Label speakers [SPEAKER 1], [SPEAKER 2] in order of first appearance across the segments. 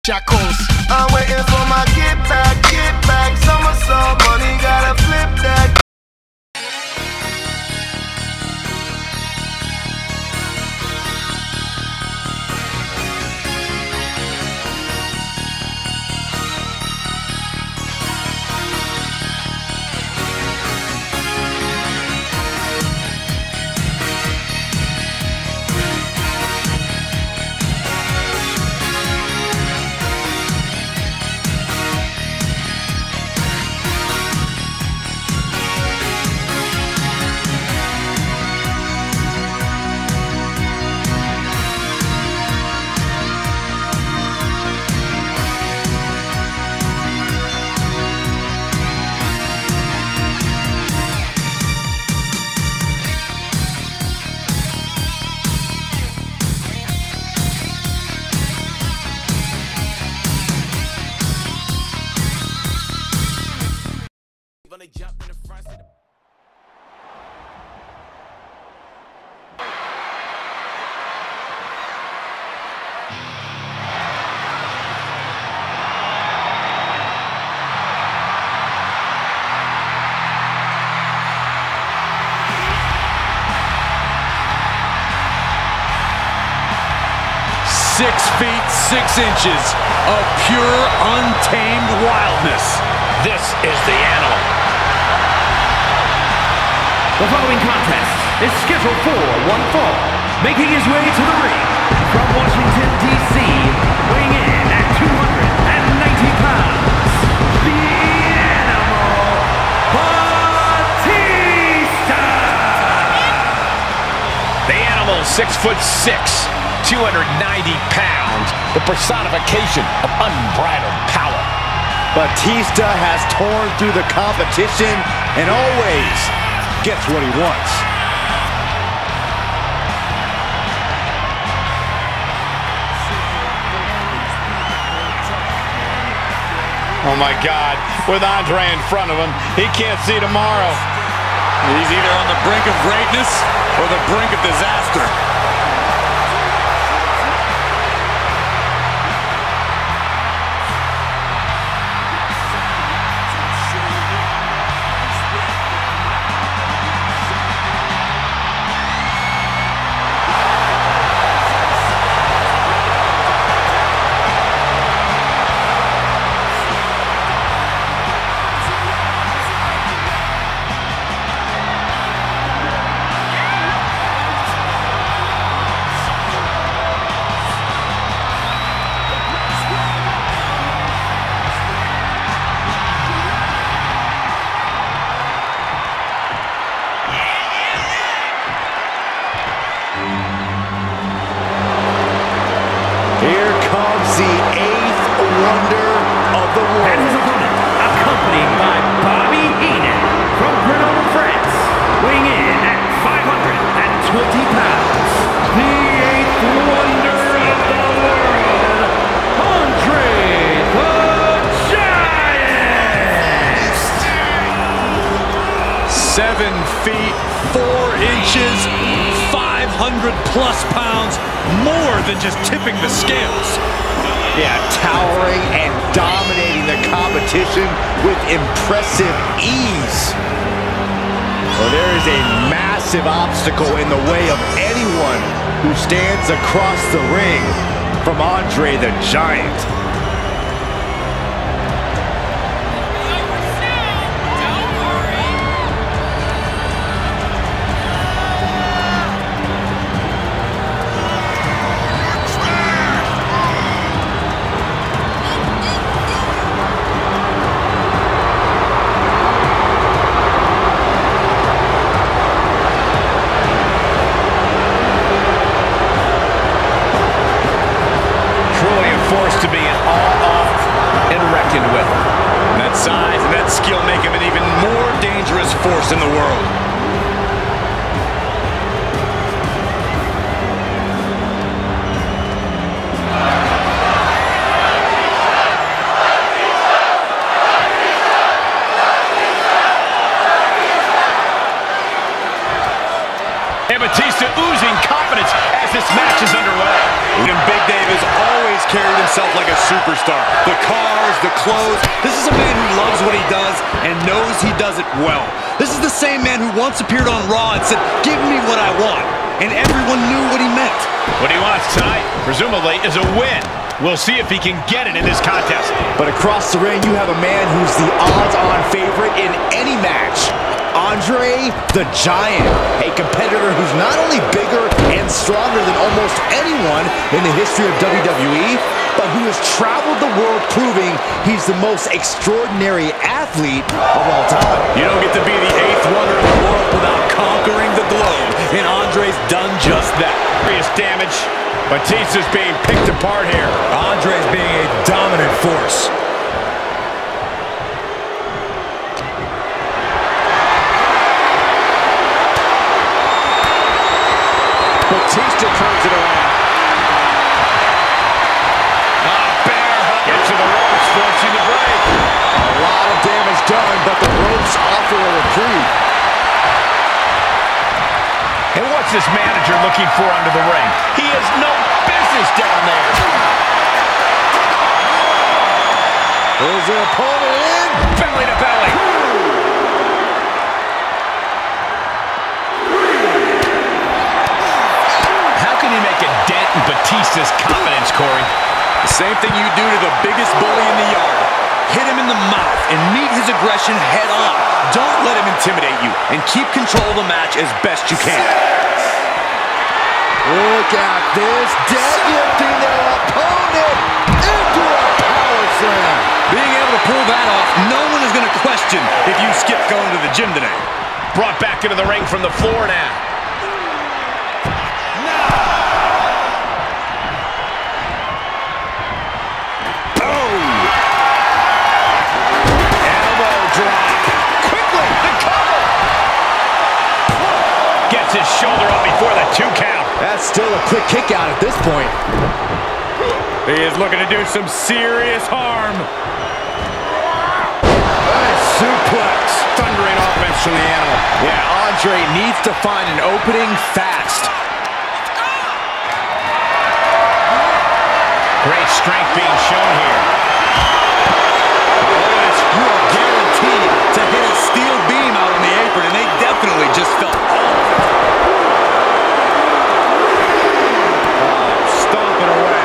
[SPEAKER 1] Shackles. I'm waiting for my get back. Somersault money, gotta flip that.
[SPEAKER 2] They jump in the front seat.
[SPEAKER 3] .6'6" of pure, untamed wildness.
[SPEAKER 2] This is the animal.
[SPEAKER 4] The following contest is scheduled for one fall. Making his way to the ring from Washington, D.C., weighing in at 290 pounds, the Animal, Batista!
[SPEAKER 2] The Animal, 6'6", 290 pounds, the personification of unbridled power.
[SPEAKER 5] Batista has torn through the competition and always gets what he wants.
[SPEAKER 6] Oh my God, with Andre in front of him, he can't see tomorrow.
[SPEAKER 3] He's either on the brink of greatness or the brink of disaster.
[SPEAKER 5] Here comes the 8th wonder of the world.
[SPEAKER 4] And his opponent, accompanied by Bobby Heenan from Grenoble, France, weighing in at 520 pounds, the 8th wonder of the world, Andre the Giant!
[SPEAKER 3] 7 feet 4 inches, 500+ pounds, more than just tipping the scales.
[SPEAKER 5] Yeah, towering and dominating the competition with impressive ease. Well, there is a massive obstacle in the way of anyone who stands across the ring from Andre the Giant.
[SPEAKER 2] Forced to be an all-off and reckoned with.
[SPEAKER 3] And that size and that skill make him an even more dangerous force in the world.
[SPEAKER 2] And Batista oozing confidence as this match is underway.
[SPEAKER 3] And Big Dave is always carried himself like a superstar. The cars, the clothes. This is a man who loves what he does and knows he does it well. This is the same man who once appeared on Raw and said, "Give me what I want." And everyone knew what he meant.
[SPEAKER 2] What he wants tonight, presumably, is a win. We'll see if he can get it in this contest.
[SPEAKER 5] But across the ring, you have a man who's the odds-on favorite in any match. Andre the Giant, a competitor who's not only bigger and stronger than almost anyone in the history of WWE, but who has traveled the world proving he's the most extraordinary athlete of all time.
[SPEAKER 3] You don't get to be the 8th wonder in the world without conquering the globe, and Andre's done just that.
[SPEAKER 2] Serious damage. Batista's being picked apart here.
[SPEAKER 3] Andre's being a dominant force.
[SPEAKER 2] Batista turns it around. Bear hug. Gets to the ropes, forcing the break.
[SPEAKER 5] A lot of damage done, but the ropes offer a reprieve.
[SPEAKER 2] And what's this manager looking for under the ring? He has no business down there.
[SPEAKER 5] There's an opponent in.
[SPEAKER 2] Belly to belly. How can he make a dent in Batista's confidence, Corey?
[SPEAKER 3] The same thing you do to the biggest bully in the yard. Hit him in the mouth and meet his aggression head on. Don't let him intimidate you, and keep control of the match as best you can.
[SPEAKER 5] Look at this, deadlifting their opponent into a power slam.
[SPEAKER 3] Being able to pull that off, no one is going to question if you skip going to the gym today.
[SPEAKER 2] Brought back into the ring from the floor now. His shoulder up before the 2 count.
[SPEAKER 5] That's still a quick kick out at this point.
[SPEAKER 3] He is looking to do some serious harm.
[SPEAKER 2] Nice suplex. Thundering offense from the animal.
[SPEAKER 5] Yeah, Andre needs to find an opening fast.
[SPEAKER 2] Great strength being shown here.
[SPEAKER 3] You are guaranteed to hit a steel beam out on the apron, and they definitely just felt all of it.
[SPEAKER 2] Stomping away.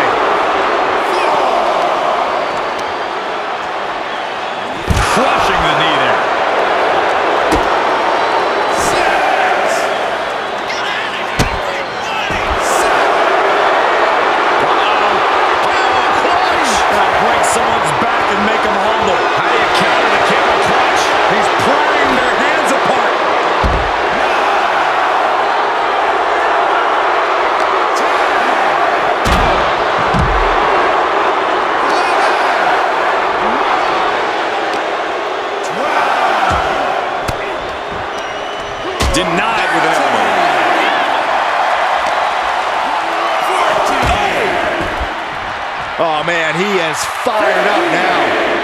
[SPEAKER 2] Crushing the knee there.
[SPEAKER 3] Break someone's back and make them humble.
[SPEAKER 2] How do you counter the camel clutch?
[SPEAKER 3] He's prying their hands apart. Denied with an elbow.
[SPEAKER 5] Oh man, he is fired up now.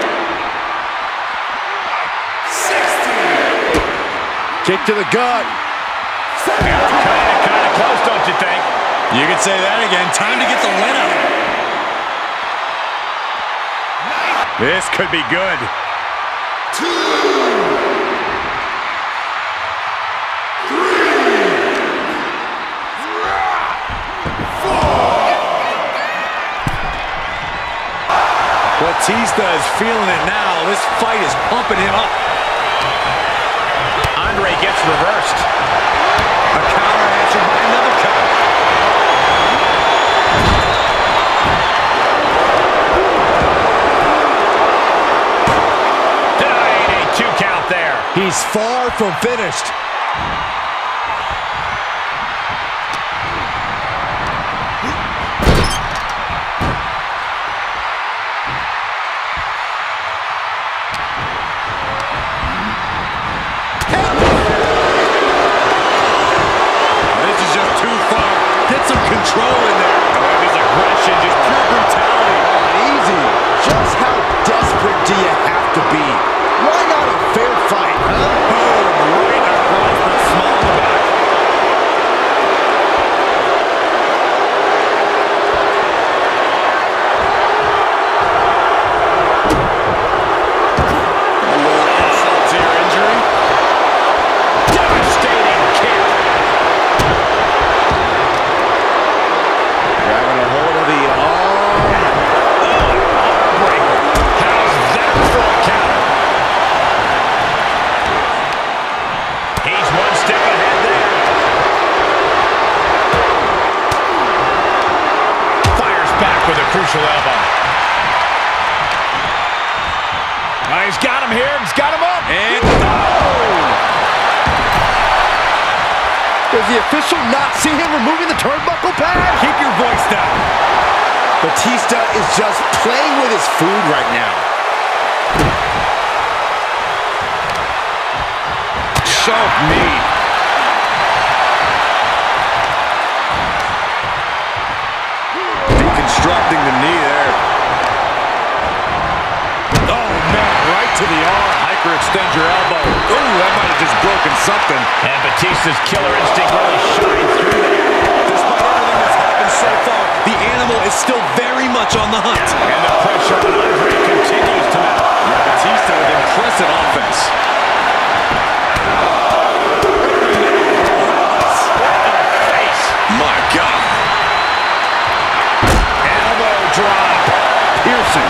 [SPEAKER 5] 60. Kick to the gut.
[SPEAKER 2] Kind of close, don't you think?
[SPEAKER 3] You can say that again. Time to get the win out. This could be good.
[SPEAKER 1] 2.
[SPEAKER 3] Batista is feeling it now. This fight is pumping him up.
[SPEAKER 2] Andre gets reversed.
[SPEAKER 3] A counter answered by another counter.
[SPEAKER 2] Denying a 2 count there.
[SPEAKER 5] He's far from finished.
[SPEAKER 3] Control in there. His aggression, just pure brutality.
[SPEAKER 5] Easy. Just how desperate do you have to be? Why not a fair fight, huh?
[SPEAKER 3] Boom, right across
[SPEAKER 2] he's got him here. He's got him up.
[SPEAKER 5] And does the official not see him removing the turnbuckle pad?
[SPEAKER 3] Keep your voice down.
[SPEAKER 5] Batista is just playing with his food right now.
[SPEAKER 3] Sharp knee. Deconstructing the knee there. Oh, man, right to the arm. Hyperextend your elbow. Ooh, that might have just broken something.
[SPEAKER 2] And Batista's killer instinct really shines through there.
[SPEAKER 3] Despite everything that's happened so far, the animal is still very much on the hunt.
[SPEAKER 2] And the pressure on Andre continues to mount.
[SPEAKER 3] Batista with impressive offense. My God.
[SPEAKER 2] Elbow drop.
[SPEAKER 3] Piercing.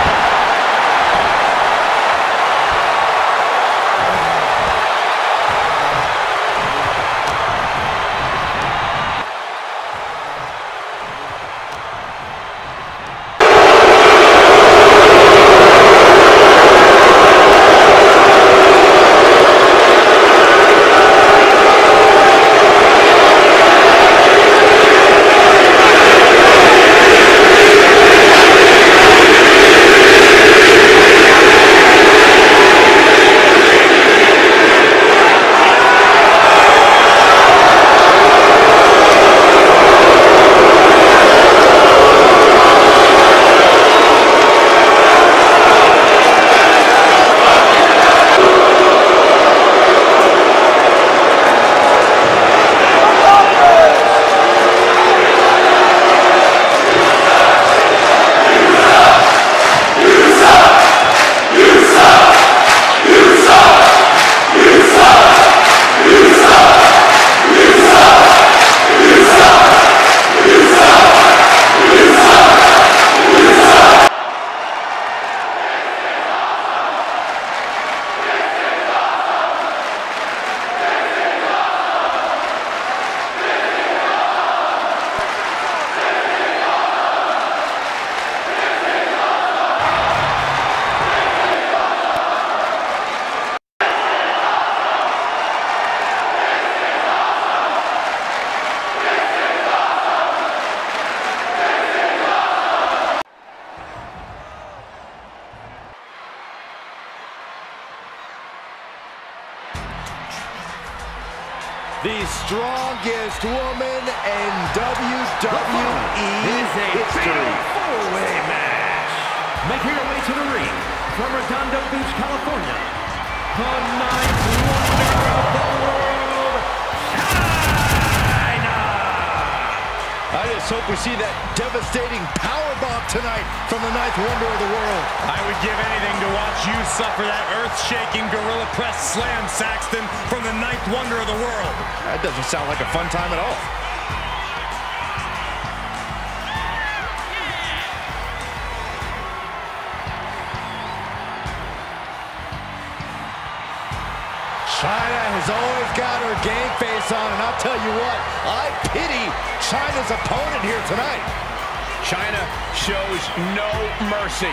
[SPEAKER 5] The strongest woman in WWE history.
[SPEAKER 4] Four-way match. Making her way to the ring from Redondo Beach, California, the ninth wonder of the world, Chyna!
[SPEAKER 5] I just hope we see that devastating powerbomb tonight from the ninth wonder of the world.
[SPEAKER 3] I would give anything to watch you suffer that earth-shaking gorilla press slam, Saxton, from the ninth wonder of the world.
[SPEAKER 5] That doesn't sound like a fun time at all. Chyna has always got her game face on, and I'll tell you what, I pity Chyna's opponent here tonight.
[SPEAKER 2] Chyna shows no mercy.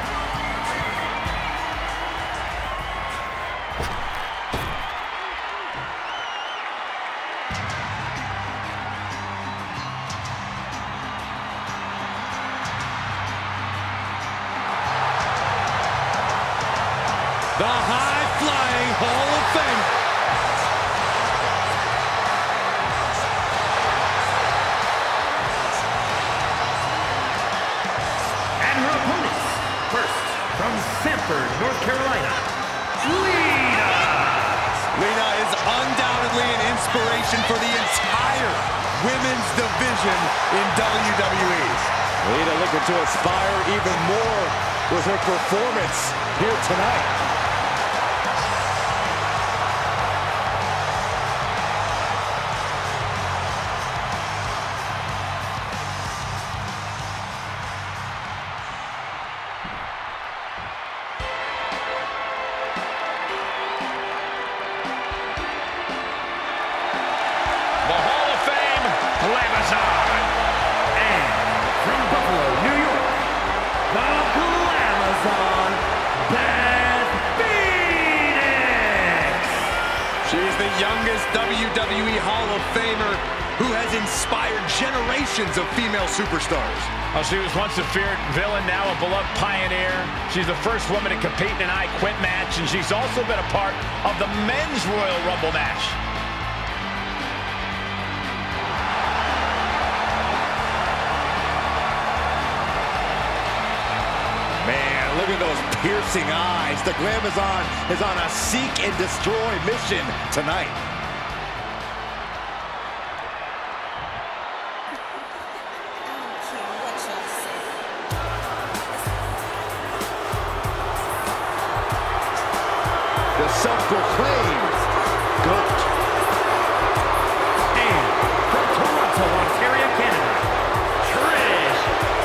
[SPEAKER 3] The high-flying Hall of Fame.
[SPEAKER 4] And her opponents, first from Sanford, North Carolina, Lita.
[SPEAKER 3] Lita is undoubtedly an inspiration for the entire women's division in WWE.
[SPEAKER 5] Lita looking to aspire even more with her performance here tonight.
[SPEAKER 4] And from Buffalo, New York, the Glamazon, Beth.
[SPEAKER 3] youngest WWE Hall of Famer who has inspired generations of female superstars.
[SPEAKER 2] Well, she was once a feared villain, now a beloved pioneer. She's the first woman to compete in an I Quit match, and she's also been a part of the men's Royal Rumble match.
[SPEAKER 5] Man, look at those piercing eyes. The Glamazon is on a seek and destroy mission tonight. The self-proclaimed GOAT.
[SPEAKER 4] And from Toronto, Ontario, Canada, Trish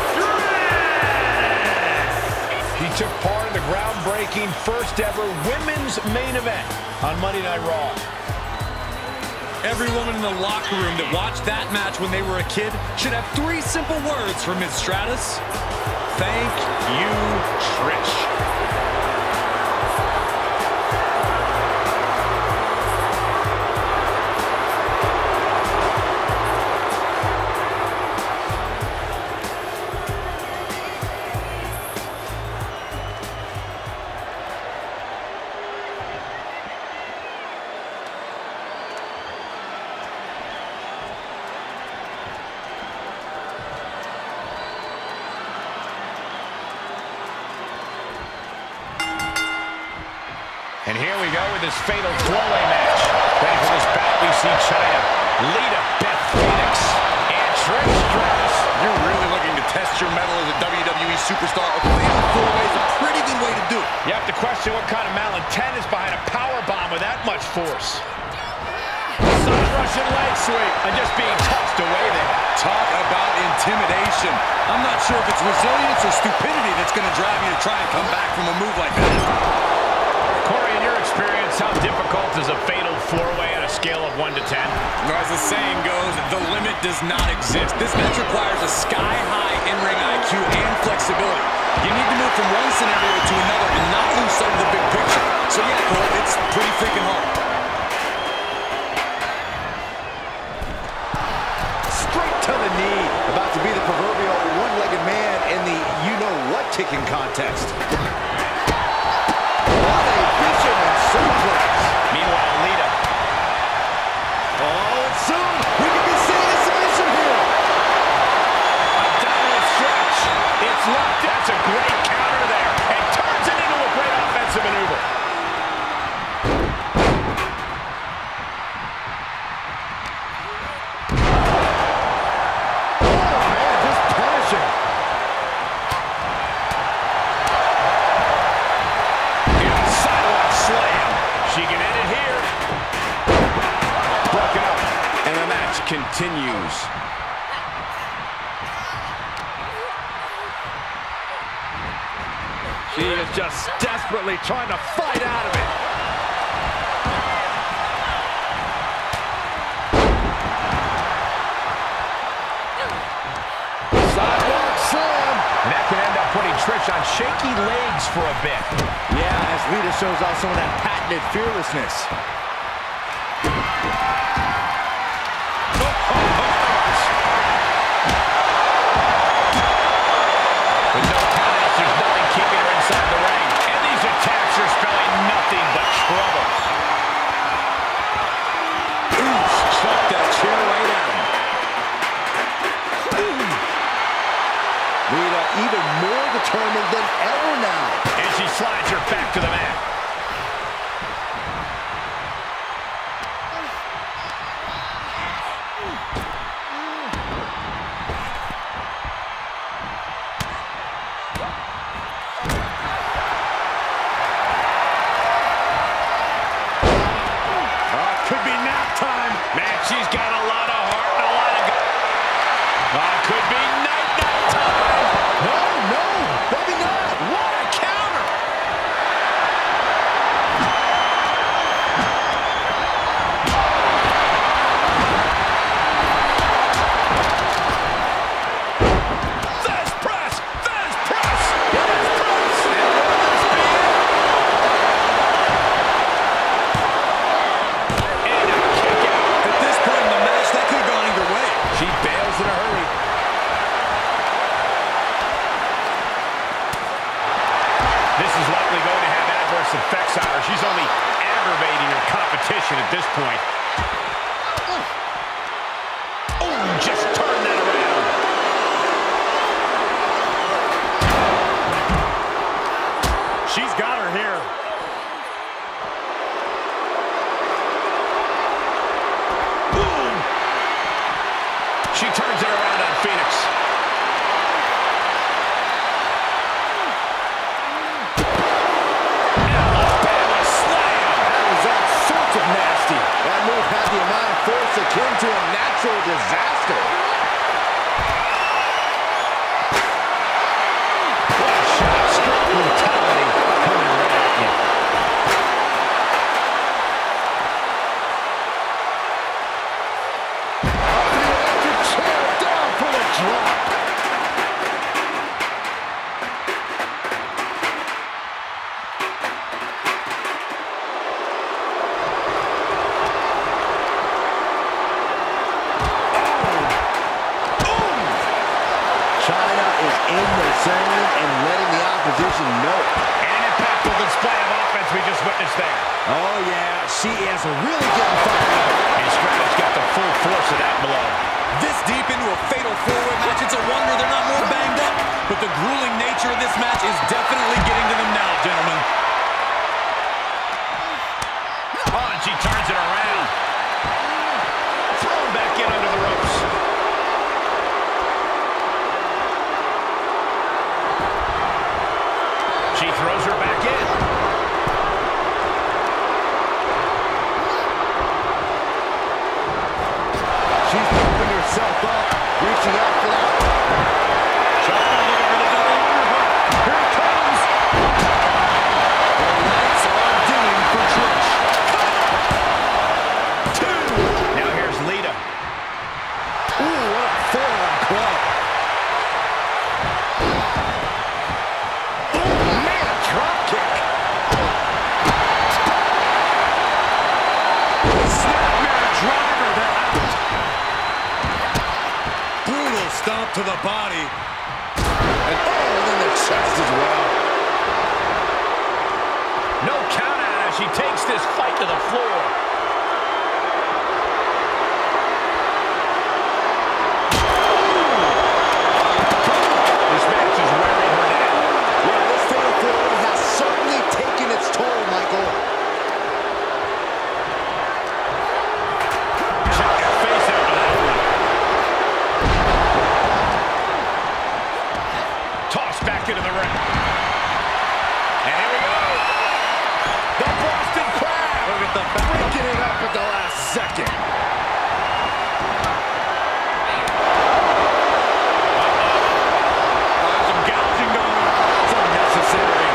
[SPEAKER 4] Stratus.
[SPEAKER 2] He took part in the groundbreaking first ever women's main event on Monday Night Raw.
[SPEAKER 3] Every woman in the locker room that watched that match when they were a kid should have 3 simple words for Ms. Stratus. Thank you, Trish.
[SPEAKER 2] And here we go with this fatal four-way match. Ready for this battle, we see Chyna, Lita, Beth, Phoenix, and Trish Stratus.
[SPEAKER 3] You're really looking to test your mettle as a WWE superstar. A fatal four-way is a pretty good way to do it.
[SPEAKER 2] You have to question what kind of malintent is behind a power bomb with that much force. Side Russian leg sweep, and just being tossed away there.
[SPEAKER 3] Talk about intimidation. I'm not sure if it's resilience or stupidity that's going to drive you to try and come back from a move like that.
[SPEAKER 2] Corey, in your experience, how difficult is a fatal four-way on a scale of 1 to 10?
[SPEAKER 3] As the saying goes, the limit does not exist. This match requires a sky-high in-ring IQ and flexibility. You need to move from one scenario to another and not lose sight of the big picture. So yeah, Cole, it's pretty freaking hard.
[SPEAKER 5] Straight to the knee. About to be the proverbial one-legged man in the you-know-what kicking contest. What a fisherman suplex.
[SPEAKER 2] Meanwhile, Lita.
[SPEAKER 5] Oh, and soon we could be seeing a submission here.
[SPEAKER 2] A downward stretch. It's locked. That's a great counter there. And turns it into a great offensive maneuver.
[SPEAKER 5] Oh, man, just punishing.
[SPEAKER 2] Sidewalk slam. She can end it here. Broken up. And the match continues. She is just desperately trying to fight out of it. Sidewalk slam. And that can end up putting Trish on shaky legs for a bit.
[SPEAKER 5] Yeah, as Lita shows off some of that patented fearlessness.
[SPEAKER 2] With no countouts, there's nothing keeping her inside the ring. And these attacks are spelling nothing but trouble.
[SPEAKER 5] Chuck that chair right down. Lita even more determined than ever now.
[SPEAKER 2] And she slides her back to the mat.
[SPEAKER 5] Could be nap time.
[SPEAKER 2] Man, she's got a lot of heart and a lot of... could be night time.
[SPEAKER 5] No, no, maybe not.
[SPEAKER 2] What a counter. Fast press. Fast press. Fast press. And will this be it? And This is likely going to have adverse effects on her. She's only aggravating her competition at this point. Oh, just turn that around. She's got her here. Boom! She turns it around on Phoenix.
[SPEAKER 5] Nasty. That move had the amount of force akin to a natural disaster. What a shot. Straight brutality coming right at you. Up the electric chair, down for the drop. And letting the opposition know.
[SPEAKER 2] An impactful display of offense we just witnessed there.
[SPEAKER 5] Oh, yeah. She is really getting fired up.
[SPEAKER 2] And Stratus got the full force of that blow.
[SPEAKER 3] This deep into a fatal four-way match, it's a wonder they're not more banged up. But the grueling nature of this match is definitely getting to them now, gentlemen.
[SPEAKER 2] Oh, and she turns it around. Thrown back in under the ropes. She throws her back in.
[SPEAKER 5] She's pumping herself up, reaching out for that.
[SPEAKER 2] Chyna looking for the double underhook. Here it comes.
[SPEAKER 5] The lights are dimming for Trish.
[SPEAKER 2] 2. Now here's Lita.
[SPEAKER 5] Ooh, what a forearm club.
[SPEAKER 3] Stomp to the body.
[SPEAKER 5] And oh, in the chest as well.
[SPEAKER 2] No count out as she takes this fight to the floor. This match is wearing her down.
[SPEAKER 5] Yeah, this fatal four-way has certainly taken its toll, Michael.
[SPEAKER 2] Check your face out of that one. Back into the ring. And here we go. The Boston Crab.
[SPEAKER 5] Look at the back. Breaking it up at the last second.
[SPEAKER 2] There's some gouging going on.
[SPEAKER 5] It's unnecessary.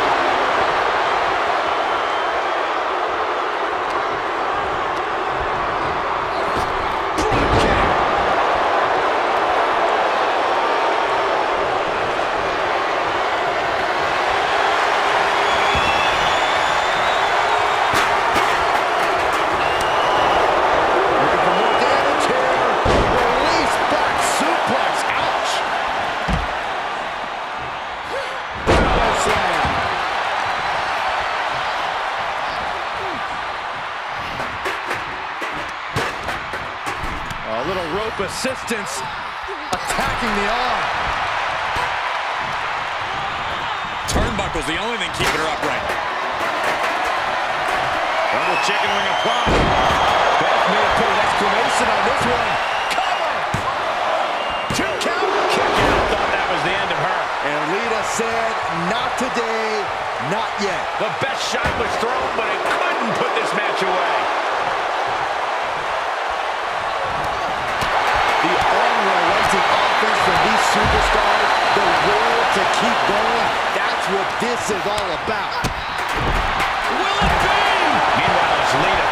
[SPEAKER 5] A little rope assistance, attacking the arm.
[SPEAKER 3] Turnbuckle's the only thing keeping her upright.
[SPEAKER 2] Double chicken wing applied.
[SPEAKER 5] Beth may have put an exclamation on this one.
[SPEAKER 2] Cover! 2 count. Kick out. Thought that was the end of her.
[SPEAKER 5] And Lita said, not today, not yet.
[SPEAKER 2] The best shot was thrown, but it couldn't put this match away.
[SPEAKER 5] The unrelenting offense from these superstars, the will to keep going, that's what this is all about.
[SPEAKER 2] Will it be? Meanwhile, it's Lita.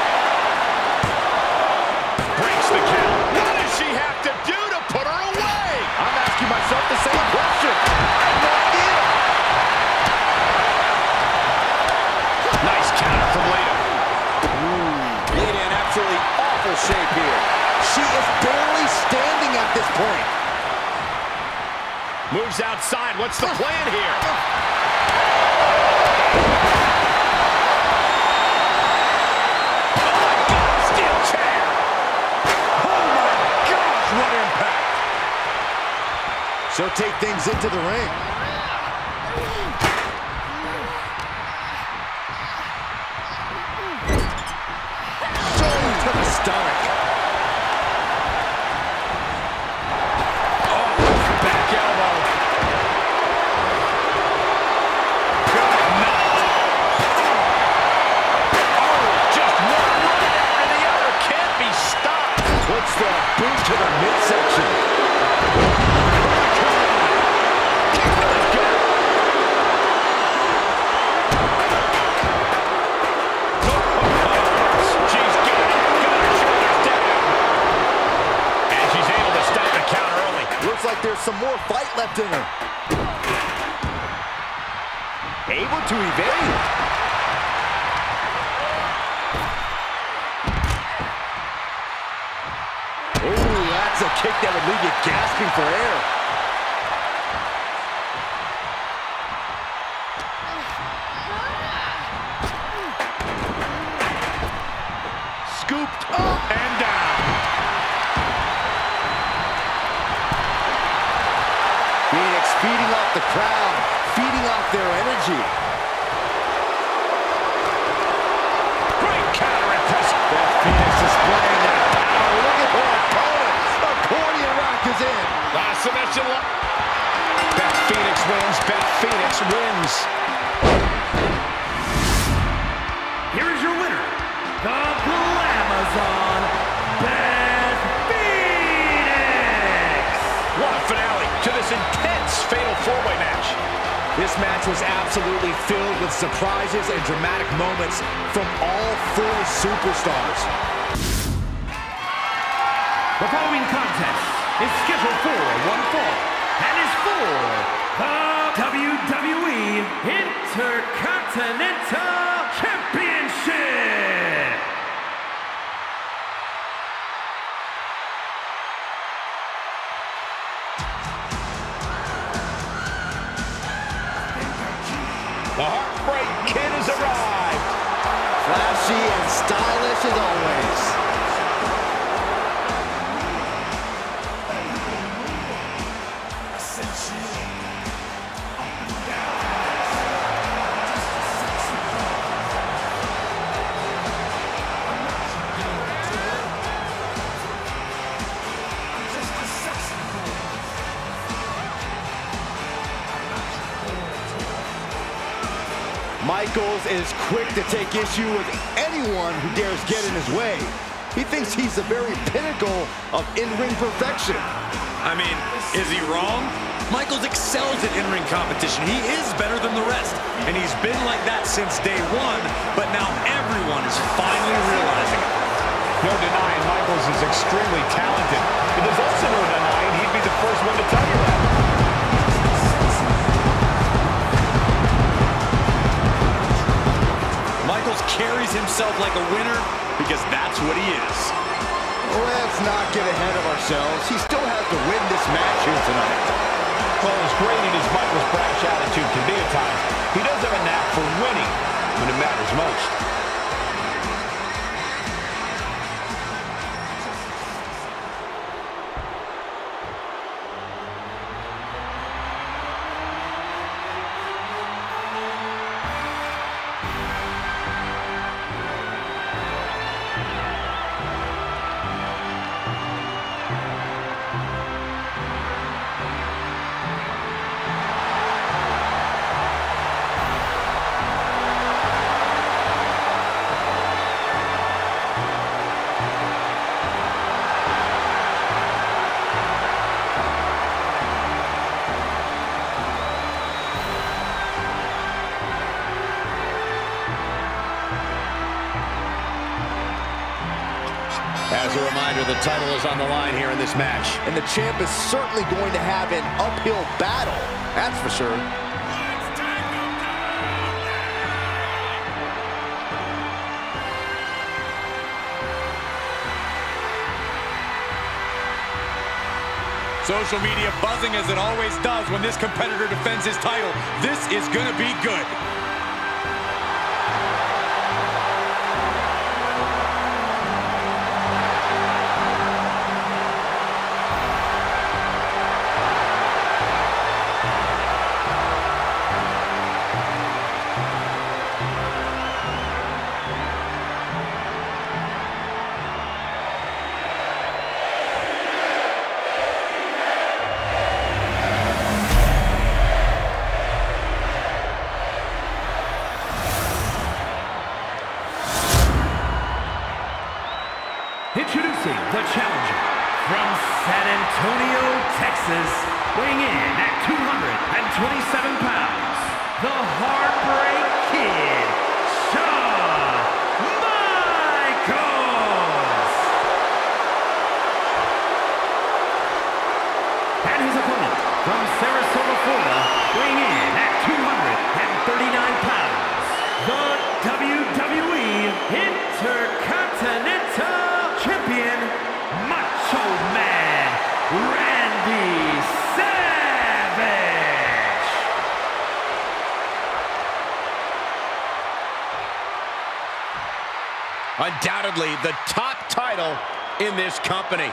[SPEAKER 2] Breaks the count. What does she have to do to put her away?
[SPEAKER 5] I'm asking myself the same question. I have no idea.
[SPEAKER 2] Nice counter from Lita.
[SPEAKER 5] Lita in absolutely awful shape here. She is barely standing at this point.
[SPEAKER 2] Moves outside. What's the plan here?
[SPEAKER 5] She'll take things into the ring. Shoulder to the stomach.
[SPEAKER 2] Oh, back elbow. Good night. Oh, just one right after the other. Can't be stopped.
[SPEAKER 5] Puts the boot to the midsection. Looks like there's some more fight left in her. Able to evade. Oh, that's a kick that would leave you gasping for air. Scooped up and down. Phoenix feeding off the crowd, feeding off their energy.
[SPEAKER 2] Great counter and press.
[SPEAKER 5] Beth Phoenix displaying that power. Look at her opponent. Accordion rock is in.
[SPEAKER 2] Last submission. Beth Phoenix wins. Beth Phoenix wins.
[SPEAKER 4] Here is your winner, the Glamazon, Beth Phoenix.
[SPEAKER 2] What a finale to this intense fatal four-way match.
[SPEAKER 5] This match was absolutely filled with surprises and dramatic moments from all four superstars.
[SPEAKER 4] The following contest is scheduled for one fall and is for the WWE Intercontinental Championship.
[SPEAKER 2] The Heartbreak Kid has arrived.
[SPEAKER 5] Flashy and stylish as always. Michaels is quick to take issue with anyone who dares get in his way. He thinks he's the very pinnacle of in-ring perfection.
[SPEAKER 3] I mean, is he wrong? Michaels excels at in-ring competition. He is better than the rest, and he's been like that since day one, but now everyone is finally realizing it.
[SPEAKER 2] No denying Michaels is extremely talented, but there's also no denying he'd be the first one to tell you that.
[SPEAKER 3] Michaels carries himself like a winner because that's what he is.
[SPEAKER 5] Let's not get ahead of ourselves. He still has to win this match here tonight.
[SPEAKER 2] Well, as great as Michaels' brash attitude can be at times, he does have a knack for winning when it matters most.
[SPEAKER 5] As a reminder, the title is on the line here in this match. And the champ is certainly going to have an uphill battle, that's for sure.
[SPEAKER 3] Social media buzzing as it always does when this competitor defends his title. This is gonna be good.
[SPEAKER 4] Introducing the challenger from San Antonio, Texas, weighing in at 227 pounds, the Heartbreak Kid, Shawn Michaels. And his opponent from Sarasota, Florida, weighing in at 239 pounds, the WWE Intercontinental Champion, Macho Man Randy Savage.
[SPEAKER 2] Undoubtedly the top title in this company.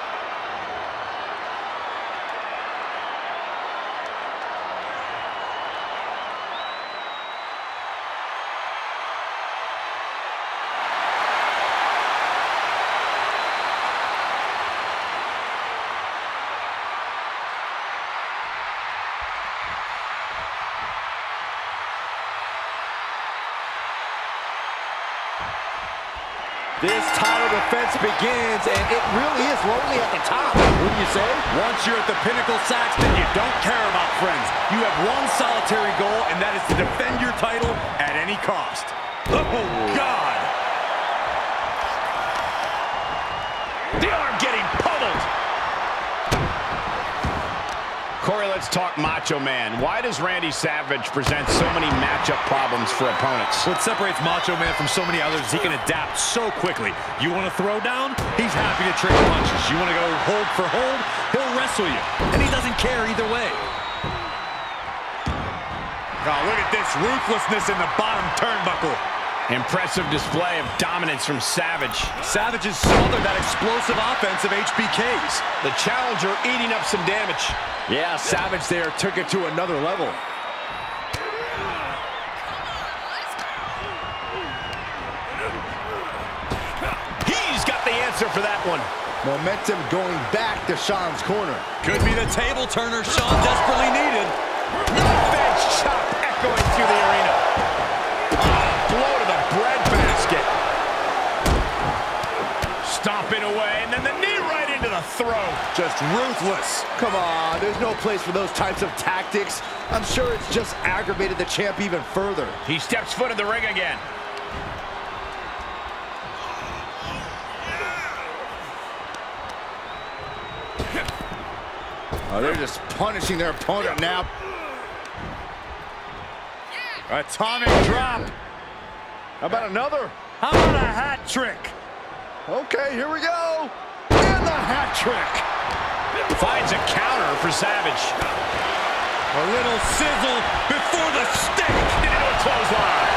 [SPEAKER 5] This title defense begins, and it really is lonely at the top. Wouldn't you say?
[SPEAKER 3] Once you're at the pinnacle, Saxton, you don't care about friends. You have one solitary goal, and that is to defend your title at any cost. Oh, God!
[SPEAKER 2] The arm getting pummeled. Corey, let's talk Macho Man. Why does Randy Savage present so many matchup problems for opponents?
[SPEAKER 3] What separates Macho Man from so many others is he can adapt so quickly. You want to throw down? He's happy to trade punches. You want to go hold for hold? He'll wrestle you. And he doesn't care either way. Oh, look at this ruthlessness in the bottom turnbuckle.
[SPEAKER 2] Impressive display of dominance from Savage.
[SPEAKER 3] Savage is smothered that explosive offense of HBK's.
[SPEAKER 2] The challenger eating up some damage.
[SPEAKER 5] Yeah, Savage there took it to another level.
[SPEAKER 2] He's got the answer for that one.
[SPEAKER 5] Momentum going back to Shawn's corner.
[SPEAKER 3] Could be the table turner Shawn desperately needed.
[SPEAKER 2] Bench chop echoing through the arena. Blow to the breadbasket. Stomping away, and then the knee right into the throat.
[SPEAKER 3] Just ruthless.
[SPEAKER 5] Come on, there's no place for those types of tactics. I'm sure it's just aggravated the champ even further.
[SPEAKER 2] He steps foot in the ring again.
[SPEAKER 5] Oh, they're just punishing their opponent now.
[SPEAKER 3] Atomic drop.
[SPEAKER 5] How about another?
[SPEAKER 3] How about a hat trick?
[SPEAKER 5] Okay, here we go. And the hat trick.
[SPEAKER 2] Finds a counter for Savage.
[SPEAKER 3] A little sizzle before the stick.
[SPEAKER 2] Into a clothesline.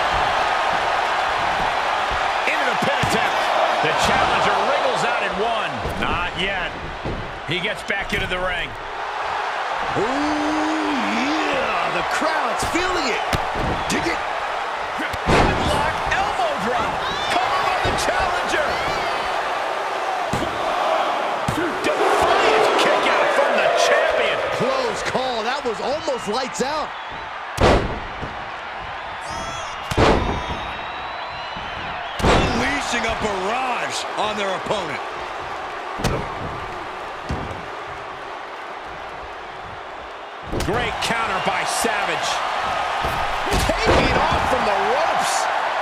[SPEAKER 2] Into the pin attempt. The challenger wriggles out at one. Not yet. He gets back into the ring.
[SPEAKER 5] Ooh, yeah. The crowd's feeling it. Dig it.
[SPEAKER 2] Headlock, elbow drop. Cover by the challenger. Defiant kick out from the champion.
[SPEAKER 5] Close call. That was almost lights out.
[SPEAKER 3] Unleashing a barrage on their opponent.
[SPEAKER 2] Great counter by Savage.
[SPEAKER 5] Taking off from the ropes.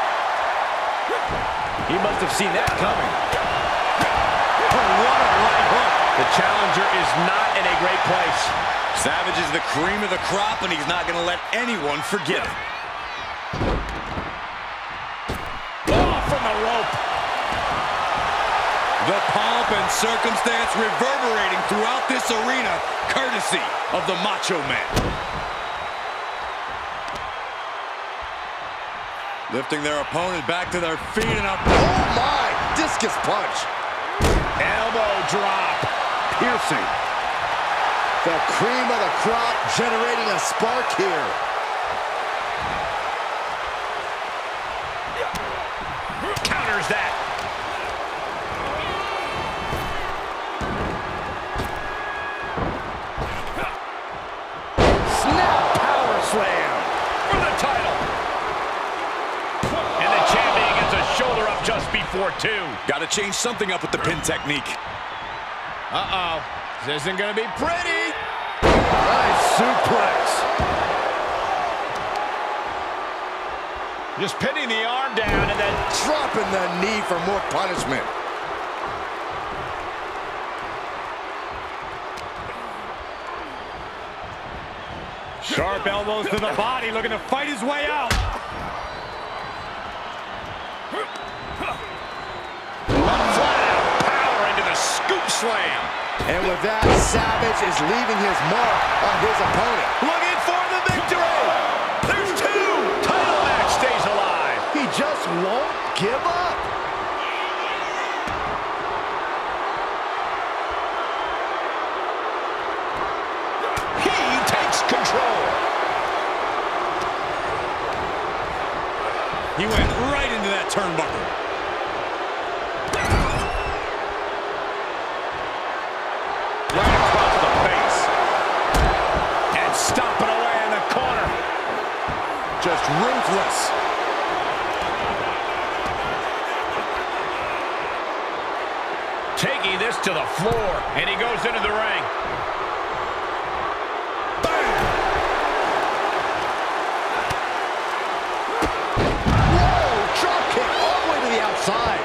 [SPEAKER 3] He must have seen that coming. Oh, what a right hook.
[SPEAKER 2] The challenger is not in a great place.
[SPEAKER 3] Savage is the cream of the crop, and he's not going to let anyone forget it.
[SPEAKER 2] Oh, from the rope.
[SPEAKER 3] The pomp and circumstance reverberating throughout this arena, courtesy of the Macho Man. Lifting their opponent back to their feet and up.
[SPEAKER 5] Oh my! Discus punch.
[SPEAKER 2] Elbow drop.
[SPEAKER 5] Piercing. The cream of the crop generating a spark here.
[SPEAKER 2] Counters that.
[SPEAKER 5] Snap power slam.
[SPEAKER 2] For the title. And the champion gets a shoulder up just before before, too.
[SPEAKER 3] Got to change something up with the pin technique.
[SPEAKER 2] Uh-oh. This isn't going to be pretty.
[SPEAKER 5] Nice suplex.
[SPEAKER 2] Just pinning the arm down and then
[SPEAKER 5] Dropping the knee for more punishment.
[SPEAKER 6] Sharp elbows to the body, looking to fight his way out.
[SPEAKER 2] flat-out power into the scoop slam.
[SPEAKER 5] And with that, Savage is leaving his mark on his opponent.
[SPEAKER 2] Looking for the victory. There's two. Title match stays alive.
[SPEAKER 5] He just won't give up.
[SPEAKER 2] He takes control.
[SPEAKER 3] He went right into that turnbuckle.
[SPEAKER 2] Right across the face. And stomping away in the corner.
[SPEAKER 5] Just ruthless.
[SPEAKER 2] Taking this to the floor. And he goes into the ring.
[SPEAKER 5] Whoa, drop kick all the way to the outside.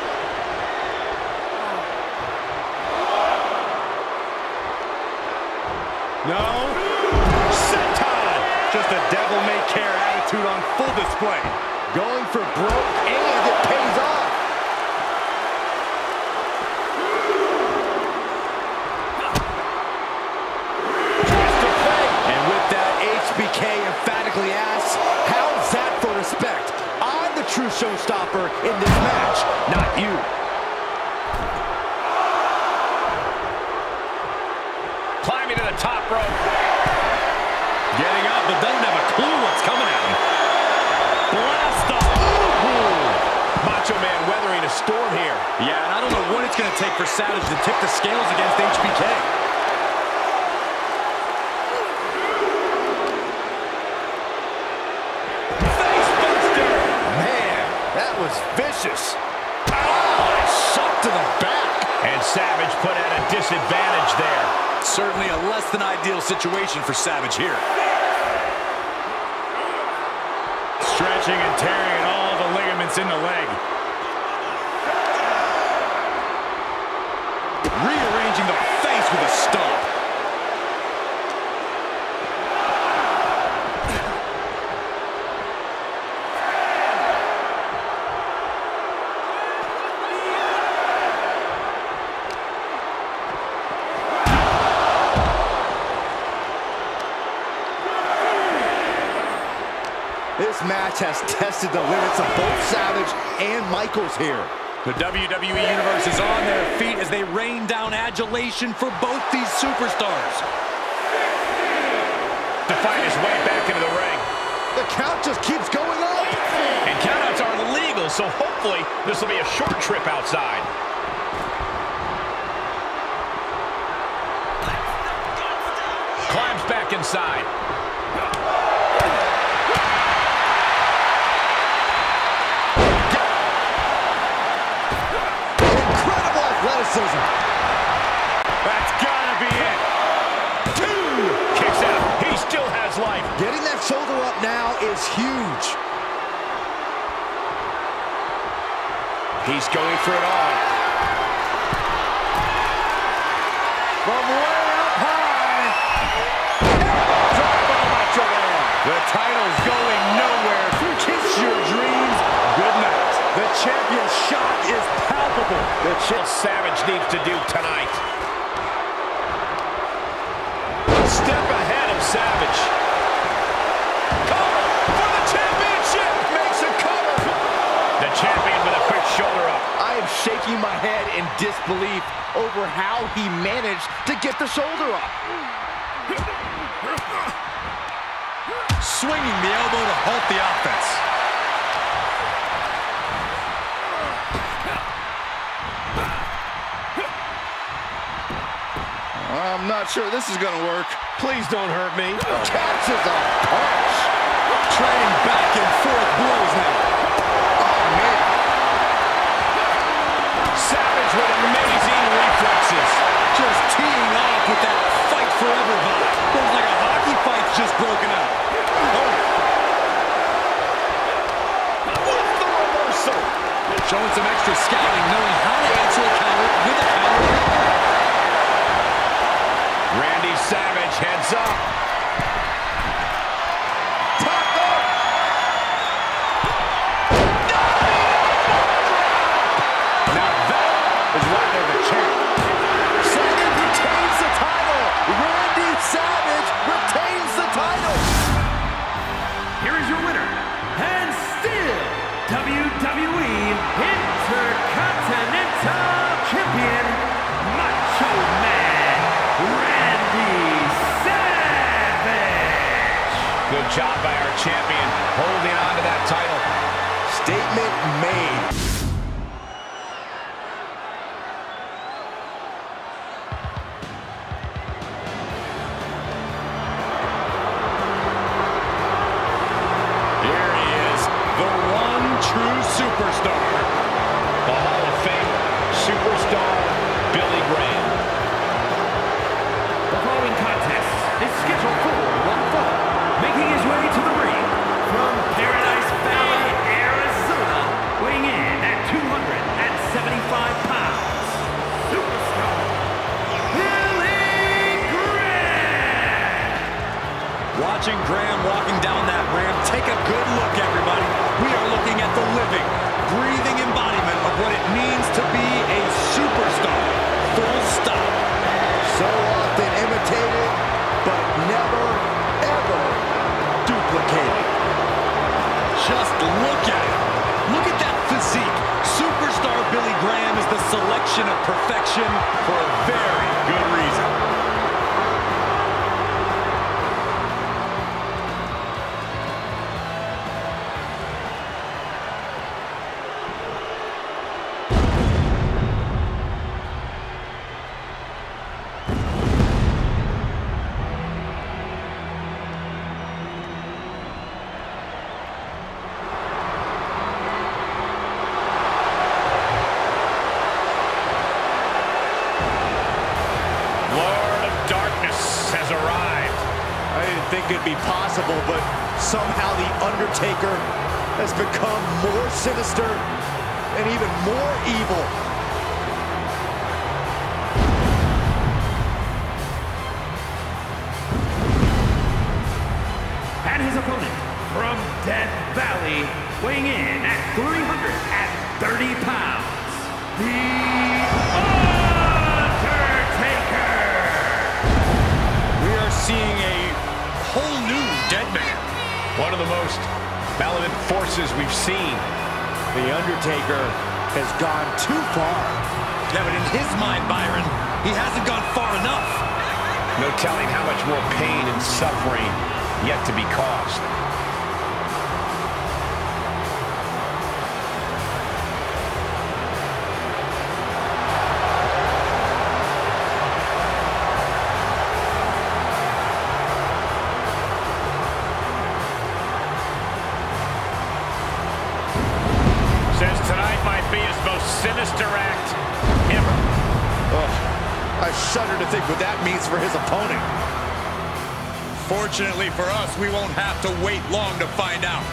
[SPEAKER 6] No. Senton. Just a devil-may-care attitude on full display.
[SPEAKER 5] Going for broke, and it pays off. And with that, HBK emphatically asks, how's that for respect? I'm the true showstopper in this match, not you.
[SPEAKER 2] Climbing to the top rope.
[SPEAKER 3] Getting up, but doesn't have a clue what's coming at him. Blast off.
[SPEAKER 2] Macho Man weathering a storm here.
[SPEAKER 3] Yeah, and I don't know what it's going to take for Savage to tip the scales against HBK.
[SPEAKER 2] Facebuster.
[SPEAKER 5] Man, that was vicious. Oh, shot to the back.
[SPEAKER 2] And Savage put at a disadvantage there.
[SPEAKER 3] Certainly a less than ideal situation for Savage here.
[SPEAKER 6] Stretching and tearing at all the ligaments in the leg.
[SPEAKER 3] Rearranging the face with a stomp.
[SPEAKER 5] This match has tested the limits of both Savage and Michaels here.
[SPEAKER 3] The WWE Universe is on their feet as they rain down adulation for both these superstars.
[SPEAKER 2] To fight his way back into the ring.
[SPEAKER 5] The count just keeps going up.
[SPEAKER 2] And countouts aren't legal, so hopefully this will be a short trip outside. Climbs back inside.
[SPEAKER 5] Incredible athleticism.
[SPEAKER 6] That's gotta be it.
[SPEAKER 2] Two. Kicks out. He still has life.
[SPEAKER 5] Getting that shoulder up now is huge.
[SPEAKER 2] He's going for it all.
[SPEAKER 6] From way up high. Drop on Macho Man. The title's going nowhere. Kiss your dreams. Good night. The champion's shot is palpable.
[SPEAKER 2] The Savage needs to do tonight. A step ahead of Savage. Cover for the championship. Makes a cover. The champion with a quick shoulder up.
[SPEAKER 5] I am shaking my head in disbelief over how he managed to get the shoulder up.
[SPEAKER 3] Swinging the elbow to halt the offense.
[SPEAKER 5] I'm not sure this is going to work.
[SPEAKER 2] Please don't hurt me.
[SPEAKER 5] Catches a punch.
[SPEAKER 3] Trading back and forth blows now.
[SPEAKER 5] Oh, man.
[SPEAKER 3] Showing some extra scouting, knowing how to answer a counter with a counter.
[SPEAKER 2] Randy Savage heads up.
[SPEAKER 6] Now that is why they're the champ. Savage retains the title. Randy Savage retains the title.
[SPEAKER 4] Here is your winner, and still WWE Intercontinental Champion, Macho Man Randy Savage.
[SPEAKER 2] Good job by our champion, holding on to that title.
[SPEAKER 6] Statement made.
[SPEAKER 2] Here he is, the one true superstar. The Hall of Fame superstar, Billy Graham.
[SPEAKER 4] The following contest is scheduled for one fall. Making his way to the ring from Paradise Valley, Arizona, weighing in at 275 pounds, superstar Billy Graham.
[SPEAKER 3] Watching Graham walking down that ramp, take a good look, everybody. We are looking at the living, breathing embodiment of what it means to be a superstar. Full stop.
[SPEAKER 6] So often imitated, but never, ever duplicated.
[SPEAKER 3] Just look at it. Look at that physique. Superstar Billy Graham is the selection of perfection for a very good reason.
[SPEAKER 2] Has arrived.
[SPEAKER 6] I didn't think it'd be possible, but somehow the Undertaker has become more sinister and even more evil.
[SPEAKER 4] And his opponent from Death Valley, weighing in at 330 pounds, the Undertaker.
[SPEAKER 3] Seeing a whole new dead man.
[SPEAKER 2] One of the most malevolent forces we've seen.
[SPEAKER 6] The Undertaker has gone too far.
[SPEAKER 3] Yeah, but in his mind, Byron, he hasn't gone far enough.
[SPEAKER 2] No telling how much more pain and suffering yet to be caused. Says tonight might be his most sinister act ever.
[SPEAKER 6] I shudder to think what that means for his opponent.
[SPEAKER 3] Fortunately for us, we won't have to wait long to find out.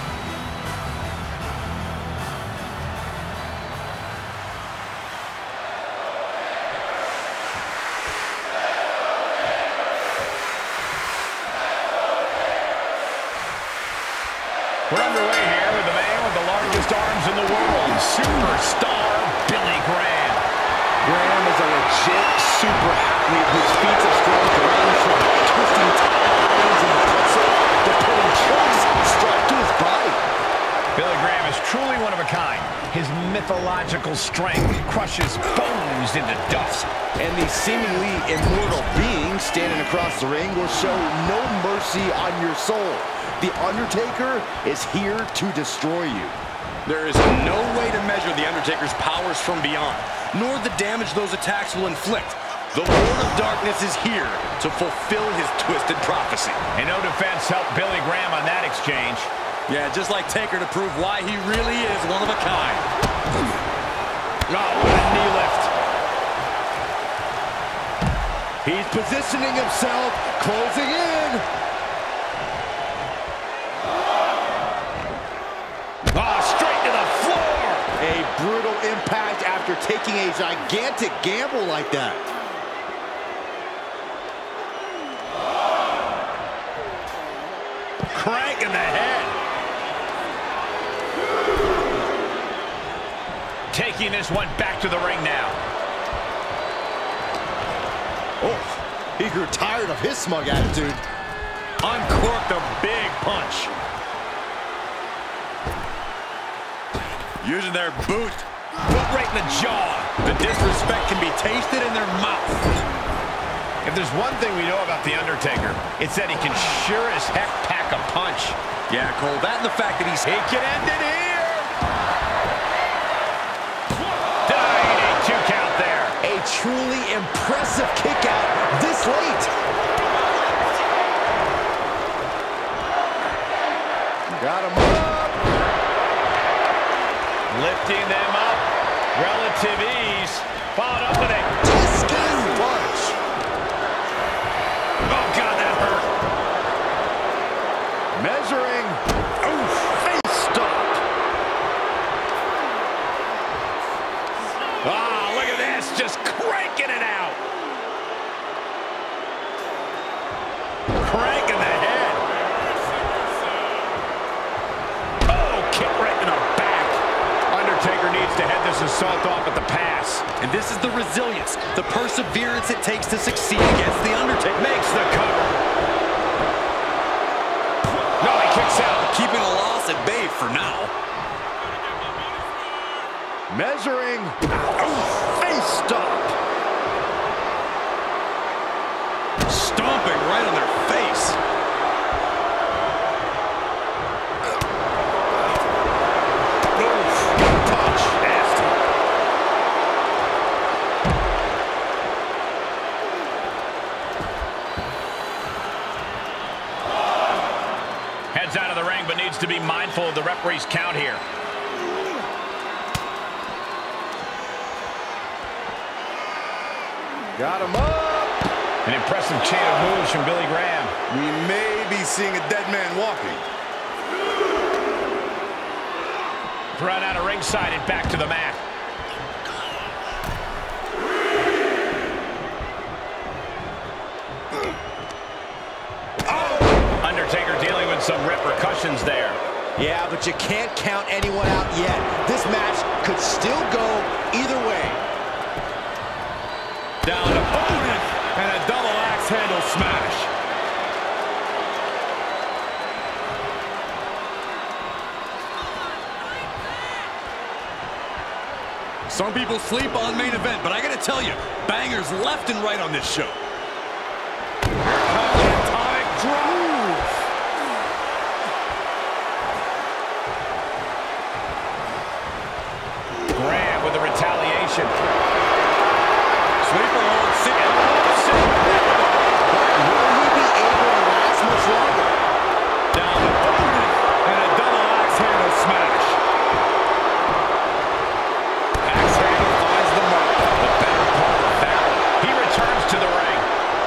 [SPEAKER 2] We're underway here with the man with the largest arms in the world, superstar Billy Graham.
[SPEAKER 6] Graham is a legit super athlete whose feats of strength range from twisting tires and pretzel to putting chunks strapped to his body.
[SPEAKER 2] Billy Graham is truly one of a kind. His mythological strength crushes bones into dust.
[SPEAKER 6] And the seemingly immortal being standing across the ring will show no mercy on your soul. The Undertaker is here to destroy you.
[SPEAKER 3] There is no way to measure the Undertaker's powers from beyond, nor the damage those attacks will inflict. The Lord of Darkness is here to fulfill his twisted prophecy.
[SPEAKER 2] And no defense helped Billy Graham on that exchange.
[SPEAKER 3] Yeah, just like Taker to prove why he really is one of a kind.
[SPEAKER 2] Oh, what a knee lift.
[SPEAKER 6] He's positioning himself, closing in.
[SPEAKER 2] Oh, straight to the floor.
[SPEAKER 6] A
[SPEAKER 5] brutal impact after taking a gigantic gamble like that.
[SPEAKER 2] Crank in the head. Taking this one back to the ring now.
[SPEAKER 5] Oh, he grew tired of his smug attitude.
[SPEAKER 2] Uncorked a big punch.
[SPEAKER 3] Using their boot.
[SPEAKER 2] Boot right in the jaw.
[SPEAKER 3] The disrespect can be tasted in their mouth.
[SPEAKER 2] If there's one thing we know about The Undertaker, it's that he can sure as heck pack a punch.
[SPEAKER 3] Yeah, Cole, that and the fact that he
[SPEAKER 2] can end it here. Dying a 2 count there.
[SPEAKER 5] A truly impressive kick out this late. Got him up.
[SPEAKER 2] Lifting them up. Relative ease. Followed up with a
[SPEAKER 5] Discus punch.
[SPEAKER 2] Oh, God, that hurt.
[SPEAKER 5] Measuring. Oh, face stopped.
[SPEAKER 2] Ah, look at this. Just cranking it out. Cranking the head. Oh, kick right in the back. Undertaker needs to head this assault off at the pass.
[SPEAKER 3] And this is the resilience, the perseverance it takes to succeed against The Undertaker.
[SPEAKER 2] Makes the cover. No, he kicks out.
[SPEAKER 3] Keeping a loss at bay for now.
[SPEAKER 5] Measuring. Oh, face stop.
[SPEAKER 3] Stomping right on their face.
[SPEAKER 2] Punch. Nasty. Heads out of the ring, but needs to be mindful of the referee's count here.
[SPEAKER 5] Got him up.
[SPEAKER 2] An impressive chain of moves from Billy Graham.
[SPEAKER 6] We may be seeing a dead man walking.
[SPEAKER 2] Thrown out of ringside and back to the mat. Oh! Undertaker dealing with some repercussions there.
[SPEAKER 5] Yeah, but you can't count anyone out yet. This match could still go either way.
[SPEAKER 2] Down opponent and a double axe handle smash.
[SPEAKER 3] Some people sleep on main event, but I gotta tell you, bangers left and right on this show.
[SPEAKER 2] Atomic drop. Graham with the retaliation.
[SPEAKER 3] Sleeper hold, sit.
[SPEAKER 5] Will he be able to last much longer?
[SPEAKER 2] Down the opponent and a double axe handle smash. Axe handle finds the mark. The better part of battle. He returns to the ring.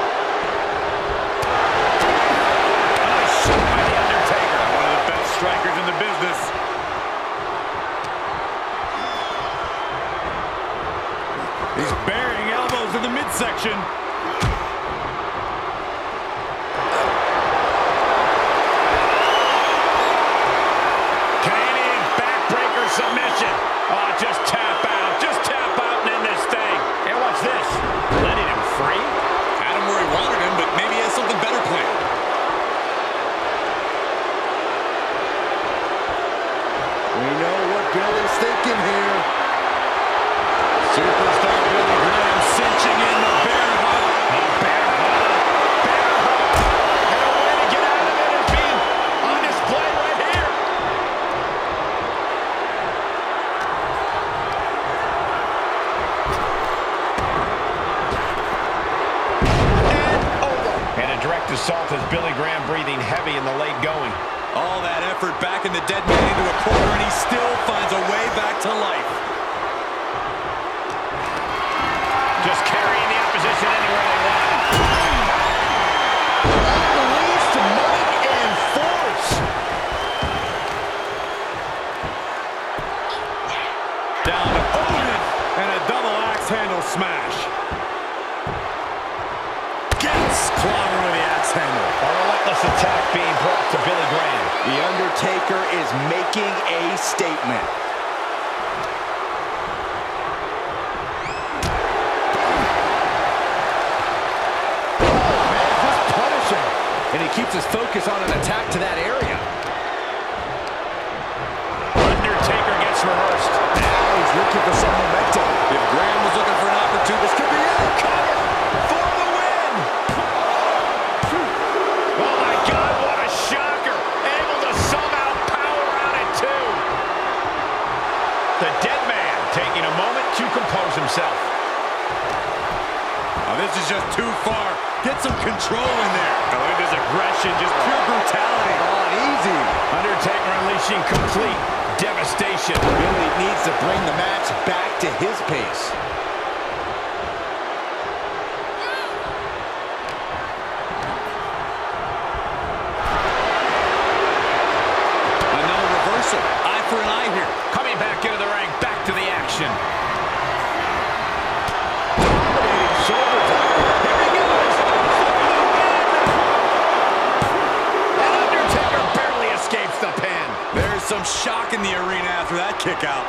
[SPEAKER 2] Nice shot by The Undertaker. One of the best strikers in the business.
[SPEAKER 3] He's burying elbows in the midsection.
[SPEAKER 2] Canadian backbreaker submission. Oh, just tap out. Just tap out and end this thing. And what's this? Letting him free?
[SPEAKER 3] Had him where he wanted him, but maybe he has something better planned.
[SPEAKER 5] We know what Bill is thinking here.
[SPEAKER 2] Superstar Billy Graham cinching in the bear hug. Bear hug. Bear hug. And a way to get out of it is being on display right here. And over. And a direct assault as Billy Graham breathing heavy in the late going.
[SPEAKER 3] All that effort back in the dead man into a corner, and he still finds a way back to life.
[SPEAKER 2] Just carrying the opposition anywhere they want.
[SPEAKER 5] Unleashed might and force.
[SPEAKER 3] Down to Odin, and a double axe handle smash. Gets clobbered with the axe handle.
[SPEAKER 2] A relentless attack being brought to Billy Graham.
[SPEAKER 5] The Undertaker is making a statement. And he keeps his focus on an attack to that area.
[SPEAKER 2] Undertaker gets reversed.
[SPEAKER 5] Now he's looking for some momentum.
[SPEAKER 3] If Graham was looking for an opportunity, this could be it.
[SPEAKER 2] Cover for the win. Oh my God, what a shocker. Able to somehow power out at 2. The dead man taking a moment to compose himself.
[SPEAKER 3] Oh, this is just too far. Get some control in there.
[SPEAKER 2] Oh, look at this aggression, just pure brutality.
[SPEAKER 5] Oh, easy.
[SPEAKER 2] Undertaker unleashing complete devastation.
[SPEAKER 5] Billy needs to bring the match back to his pace.
[SPEAKER 3] Another reversal. Eye for an eye here.
[SPEAKER 2] Coming back into the ring, back to the action.
[SPEAKER 5] Shoulder tackle.
[SPEAKER 2] Here he goes. And Undertaker barely escapes the pin.
[SPEAKER 3] There's some shock in the arena after that kick out.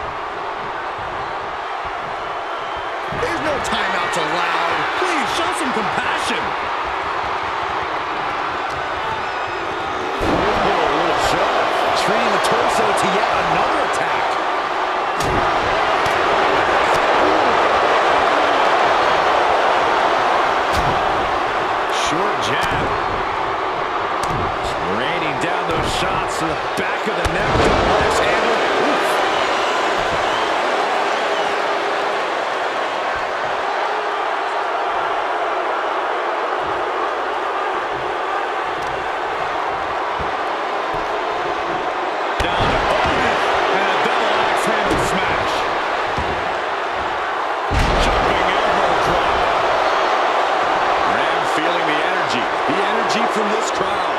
[SPEAKER 5] There's no timeouts allowed.
[SPEAKER 3] Please show some compassion.
[SPEAKER 5] Oh, a little shove. Treating the torso to yet another attack.
[SPEAKER 2] Short jab. Raining down those shots to the back of the neck. Let's handle it. Down to Odin, and a double axe handle smash. Jumping elbow drop.
[SPEAKER 3] Graham feeling the energy from this crowd.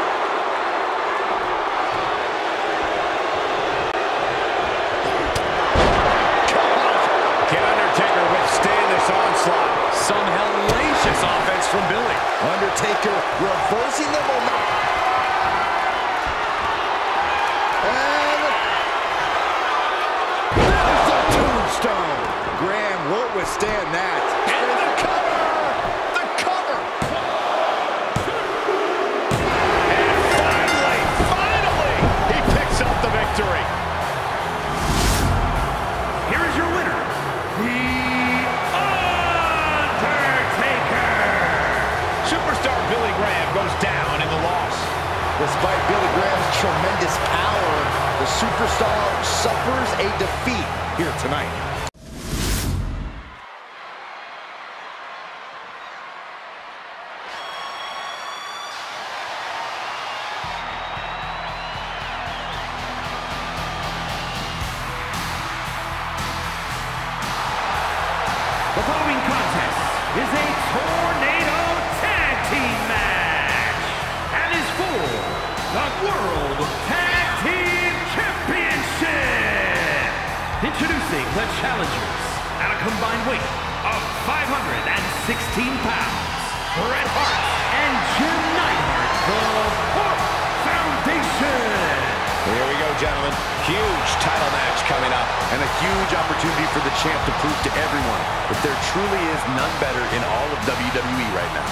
[SPEAKER 2] Can Undertaker withstand this onslaught?
[SPEAKER 3] Some hellacious offense from Billy.
[SPEAKER 5] Undertaker reversing the momentum. And there's the tombstone. Graham won't withstand that.
[SPEAKER 2] And the cover! The cover! And finally, he picks up the victory.
[SPEAKER 4] Here is your winner, The Undertaker.
[SPEAKER 2] Superstar Billy Graham goes down in the loss.
[SPEAKER 5] Despite Billy Graham's tremendous power, the superstar suffers a defeat here tonight.
[SPEAKER 4] The following contest is a tornado tag team match and is for the World Tag Team Championship. Introducing the challengers at a combined weight of 516 pounds, Bret Hart and Jim Neidhart, the Hart Foundation.
[SPEAKER 2] Here we go, gentlemen. Huge title match coming up.
[SPEAKER 5] And a huge opportunity for the champ to prove to everyone that there truly is none better in all of WWE right now.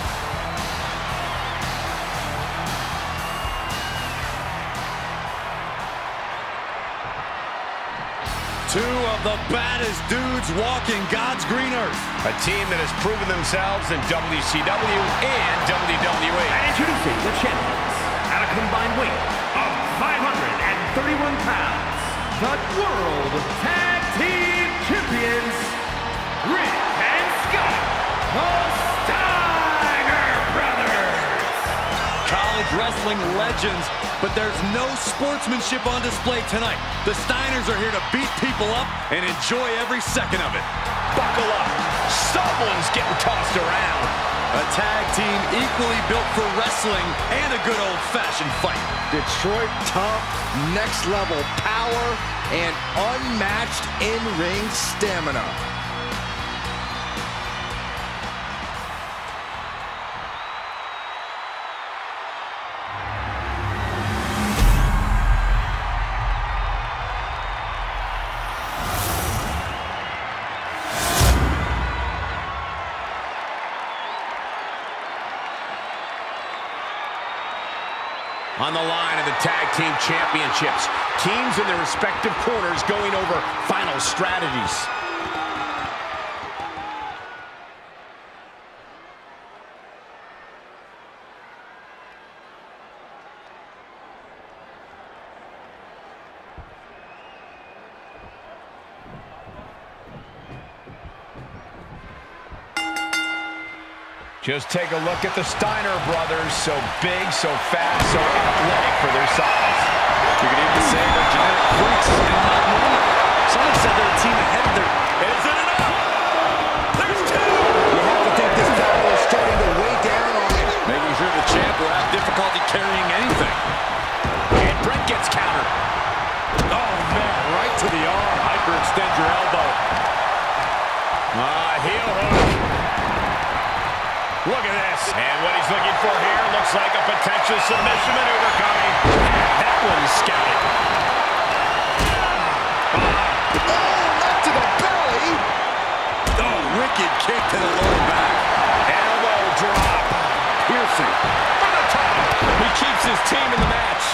[SPEAKER 3] Two of the baddest dudes walking God's green earth.
[SPEAKER 2] A team that has proven themselves in WCW and WWE.
[SPEAKER 4] And introducing the champions at a combined weight of 531 pounds, the World Tag Team Champions, Rick and Scott, the Steiner Brothers.
[SPEAKER 3] College wrestling legends, but there's no sportsmanship on display tonight. The Steiners are here to beat people up and enjoy every second of it.
[SPEAKER 2] Buckle up. Someone's getting tossed around.
[SPEAKER 3] A tag team equally built for wrestling and a good old-fashioned fight.
[SPEAKER 5] Detroit tough, next level power, and unmatched in-ring stamina.
[SPEAKER 2] On the line of the Tag Team Championships, teams in their respective corners going over final strategies. Just take a look at the Steiner Brothers. So big, so fast, so athletic for their size.
[SPEAKER 3] You could even say they're genetic freaks and not normal. Someone said they're a team ahead of their... Is it enough? There's two!
[SPEAKER 5] You have to think this battle is starting to weigh down on him.
[SPEAKER 3] Making sure the champ will have difficulty carrying anything.
[SPEAKER 2] And Brett gets countered.
[SPEAKER 3] Oh, man, right to the arm. Hyperextend your elbow.
[SPEAKER 2] Heel hook. Look at this. And what he's looking for here looks like a potential submission maneuver coming. That one's scouted.
[SPEAKER 5] Left to the belly.
[SPEAKER 3] Oh, wicked kick to the lower back.
[SPEAKER 2] Elbow drop.
[SPEAKER 3] Piercing.
[SPEAKER 2] For the top. He keeps his team in the match.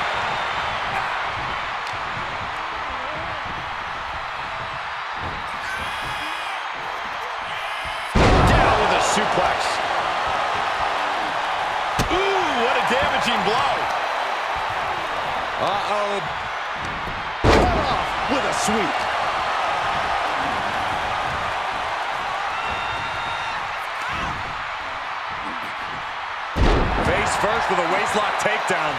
[SPEAKER 2] Down with a suplex. Damaging blow.
[SPEAKER 5] Uh-oh. Cut off with a sweep.
[SPEAKER 3] Face first with a waistlock takedown.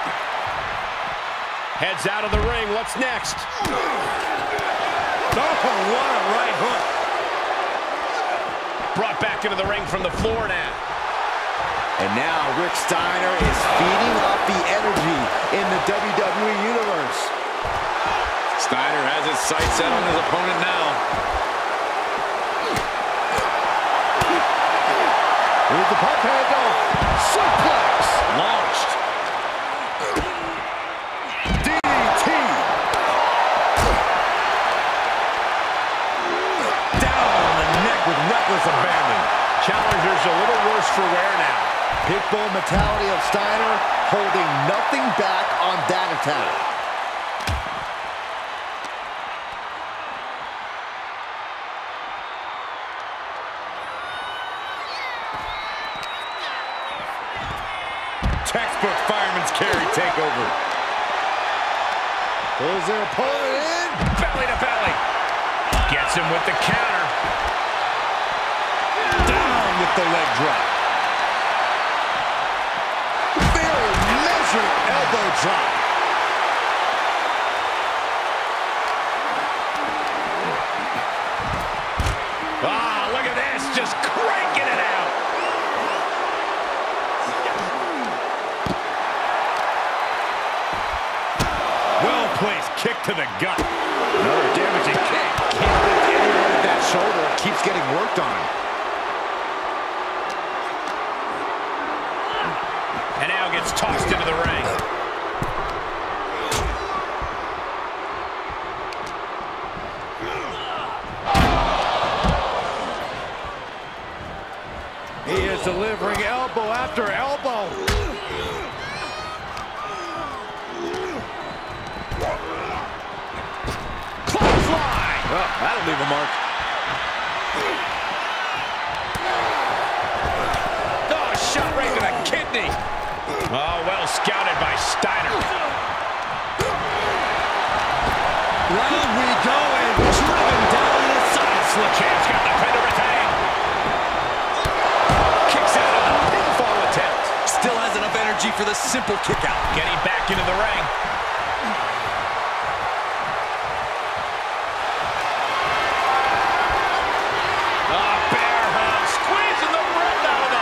[SPEAKER 2] Heads out of the ring. What's next?
[SPEAKER 3] Oh, what a right hook.
[SPEAKER 2] Brought back into the ring from the floor now.
[SPEAKER 5] And now Rick Steiner is feeding off the energy in the WWE Universe.
[SPEAKER 3] Steiner has his sights set on his opponent now.
[SPEAKER 5] Here's the pump handle. Suplex.
[SPEAKER 3] Launched. DDT. Down on the neck with reckless abandon.
[SPEAKER 2] Challenger's a little worse for wear now.
[SPEAKER 5] Pitbull mentality of Steiner, holding nothing back on that attack.
[SPEAKER 3] Textbook fireman's carry takeover.
[SPEAKER 5] Pulls their opponent in.
[SPEAKER 2] Belly to belly. Gets him with the counter.
[SPEAKER 3] Down with the leg drop.
[SPEAKER 5] Elbow drop.
[SPEAKER 2] Look at this, just cranking it out.
[SPEAKER 3] Well-placed kick to the gut.
[SPEAKER 5] Another damaging kick. Can't lift anyone with that shoulder. It keeps getting worked on.
[SPEAKER 2] And now gets tossed into the ring.
[SPEAKER 5] He is delivering elbow after elbow.
[SPEAKER 2] Clothesline.
[SPEAKER 3] Oh, that'll leave a mark.
[SPEAKER 2] Oh, shot right to the kidney. Oh, well scouted by Steiner.
[SPEAKER 3] Round we go, and driven down the side slip.
[SPEAKER 2] Champ's got the pin to retain. Kicks out of the pinfall attempt.
[SPEAKER 3] Still has enough energy for the simple kick out.
[SPEAKER 2] Getting back into the ring. Bear hug, squeezing the breath out of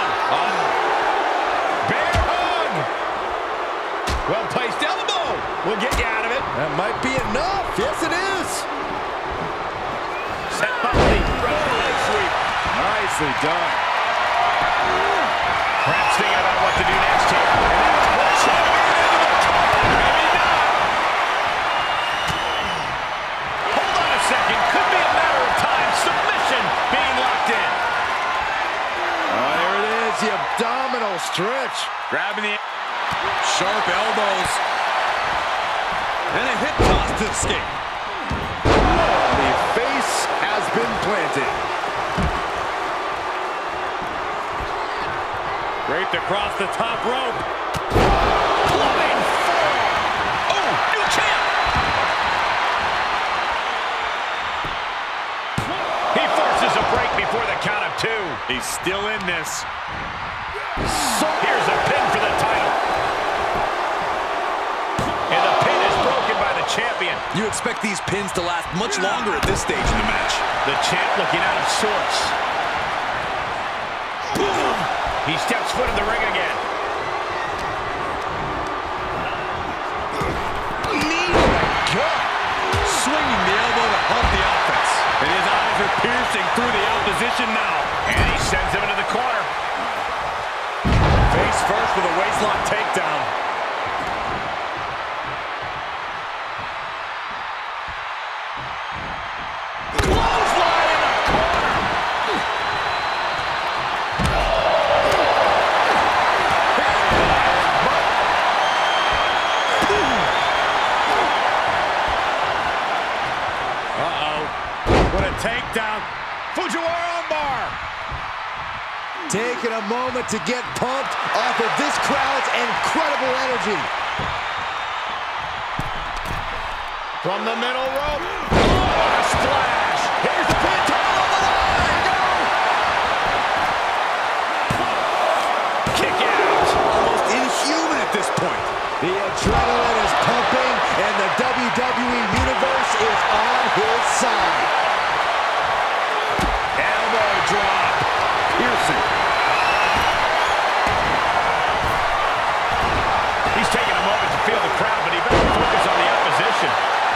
[SPEAKER 5] enough. Yes, it is.
[SPEAKER 2] Set by the leg sweep.
[SPEAKER 6] Nicely done.
[SPEAKER 2] Perhaps thinking about what to do next here. Maybe not. Hold on a second. Could be a matter of time. Submission being locked in.
[SPEAKER 6] Oh, there it is. The abdominal stretch.
[SPEAKER 3] Grabbing the sharp elbows. And a hip toss to escape.
[SPEAKER 6] The face has been planted.
[SPEAKER 3] Draped across the top rope.
[SPEAKER 2] Flying forearm. Oh, new champ. He forces a break before the count of 2.
[SPEAKER 3] He's still in this.
[SPEAKER 2] So here's a pin for the title. And the pin is broken by the champion.
[SPEAKER 3] You expect these pins to last much longer at this stage in the match.
[SPEAKER 2] The champ looking out of sorts. Boom! He steps foot in the ring again.
[SPEAKER 3] Knee to the gut. Swinging the elbow to help the offense. And his eyes are piercing through the opposition now.
[SPEAKER 2] And he sends him into the corner.
[SPEAKER 3] Face first with a waistlock takedown.
[SPEAKER 2] Clothesline in the corner.
[SPEAKER 3] Uh-oh. What a takedown.
[SPEAKER 2] Fujiwara armbar.
[SPEAKER 5] Taking a moment to get pumped off of this crowd's incredible energy.
[SPEAKER 2] From the middle rope. Oh, a splash. Here's the pin. Title on the line. Go. Kick out.
[SPEAKER 3] Almost inhuman at this point.
[SPEAKER 5] The adrenaline is pumping, and the WWE Universe is on his side.
[SPEAKER 2] Elbow drop.
[SPEAKER 3] Piercing.
[SPEAKER 2] He's taking a moment to feel the crowd, but he better focus on the opposition.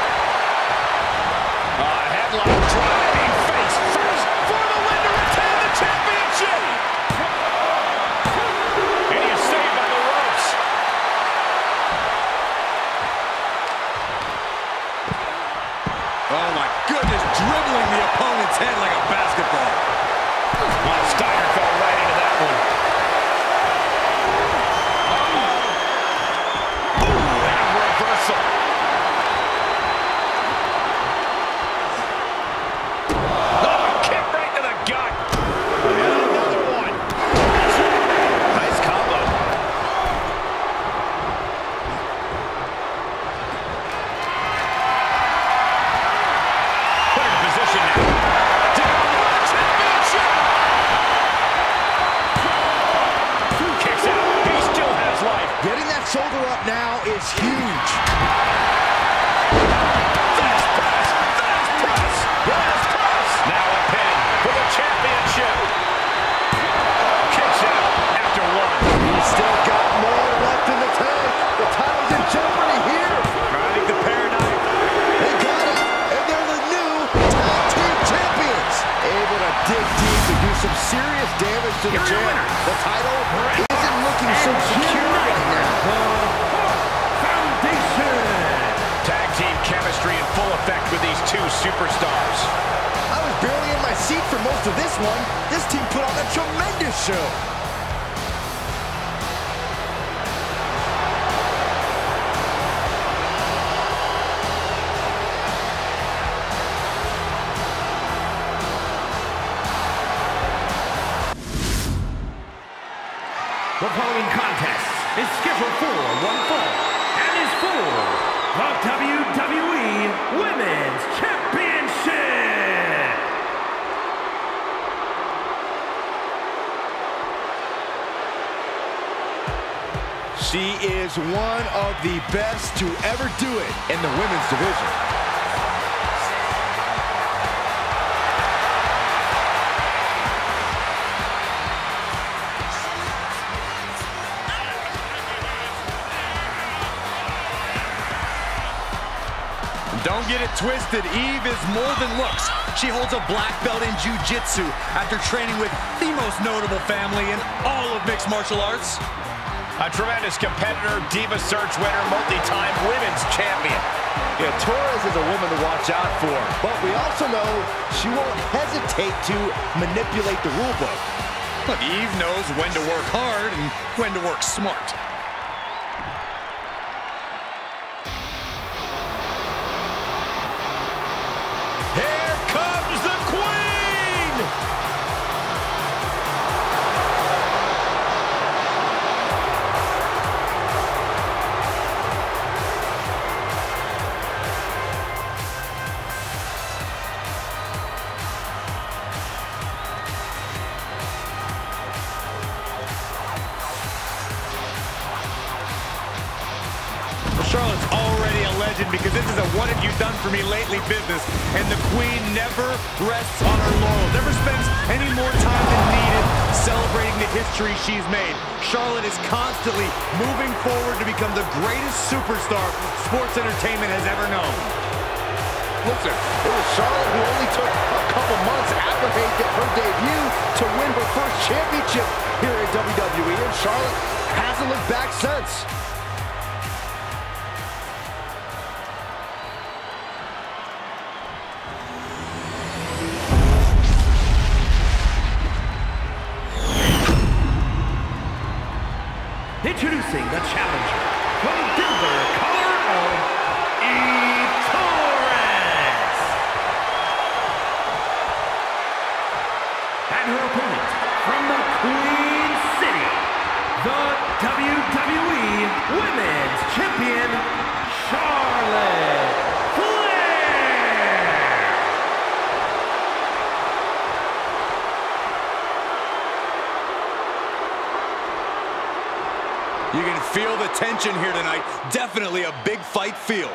[SPEAKER 2] Headlock driving face first for the win to retain the championship. And he is saved by the ropes.
[SPEAKER 3] Oh my goodness, dribbling the opponent's head like a basketball.
[SPEAKER 2] Oh, Steiner fell right into that one. Ooh, and a reversal. Oh, kick right to the gut. And another one. Nice combo. Put in position now. Championship. Kicks out. He still has life.
[SPEAKER 5] Getting that shoulder up now is huge.
[SPEAKER 2] Fast press. Fast press. Fast press. Now a pin for the championship. Kicks out after 1.
[SPEAKER 5] He's still got more left in the tank. The title's in jeopardy here.
[SPEAKER 3] Riding the paradigm.
[SPEAKER 5] They got it, and they're the new tag team champions. Able to dig deep and do some serious damage to the
[SPEAKER 4] Here are your
[SPEAKER 5] champ.
[SPEAKER 4] winners.
[SPEAKER 5] The title isn't looking so secure right now.
[SPEAKER 4] Foundation.
[SPEAKER 2] Tag team chemistry in full effect with these two superstars.
[SPEAKER 5] I was barely in my seat for most of this one. This team put on a tremendous show.
[SPEAKER 4] The following contest is scheduled for one fall and is for the WWE Women's Championship.
[SPEAKER 5] She is one of the best to ever do it in the women's division.
[SPEAKER 2] Don't
[SPEAKER 3] Don't get it twisted. Eve is more than looks. She holds a black belt in jiu-jitsu after training with the most notable family in all of mixed martial arts.
[SPEAKER 2] A tremendous competitor, Diva Search winner, multi-time women's champion.
[SPEAKER 5] Yeah, Torres is a woman to watch out for, but we also know she won't hesitate to manipulate the rule book.
[SPEAKER 3] Look, Eve knows when to work hard and when to work smart.
[SPEAKER 2] Here comes the Queen!
[SPEAKER 3] Charlotte's already a legend because this is a what have you done for me lately business, and the Queen never rests on her laurels, never spends any more time than needed celebrating the history she's made. Charlotte is constantly moving forward to become the greatest superstar sports entertainment has ever known.
[SPEAKER 5] Listen, it was Charlotte who only took a couple months after her debut to win her first championship here at WWE, and Charlotte hasn't looked back since.
[SPEAKER 4] Introducing the challenger from Denver, Colorado, Torres. And her opponent from the Queen City, the WWE Women's Champion, Charlotte Flair.
[SPEAKER 3] You can feel the tension here tonight. Definitely a big fight feel.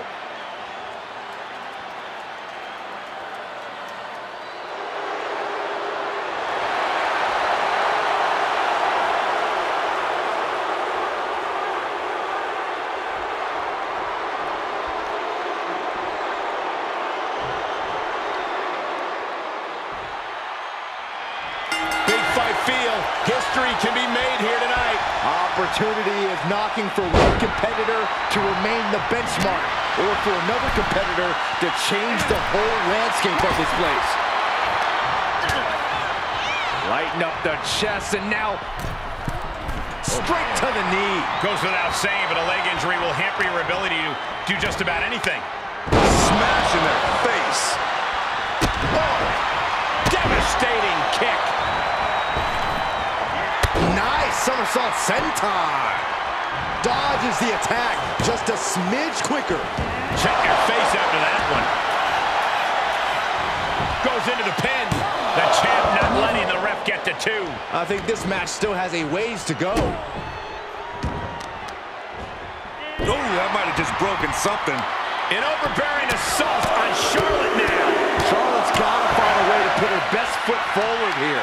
[SPEAKER 2] Big fight feel. History can be made here tonight.
[SPEAKER 5] Opportunity is knocking for one competitor to remain the benchmark, or for another competitor to change the whole landscape of this place.
[SPEAKER 6] Lighten up the chest, and now straight to the knee.
[SPEAKER 2] Goes without saying, but a leg injury will hamper your ability to do just about anything.
[SPEAKER 3] Smash in their face.
[SPEAKER 2] Oh, devastating kick.
[SPEAKER 5] Nice somersault senton. Dodges the attack just a smidge quicker.
[SPEAKER 2] Check your face after that one. Goes into the pin. The champ not letting the ref get to 2.
[SPEAKER 5] I think this match still has a ways to go.
[SPEAKER 3] Oh, that might have just broken something.
[SPEAKER 2] An overbearing assault on Charlotte now.
[SPEAKER 5] Charlotte's got to find a way to put her best foot forward here.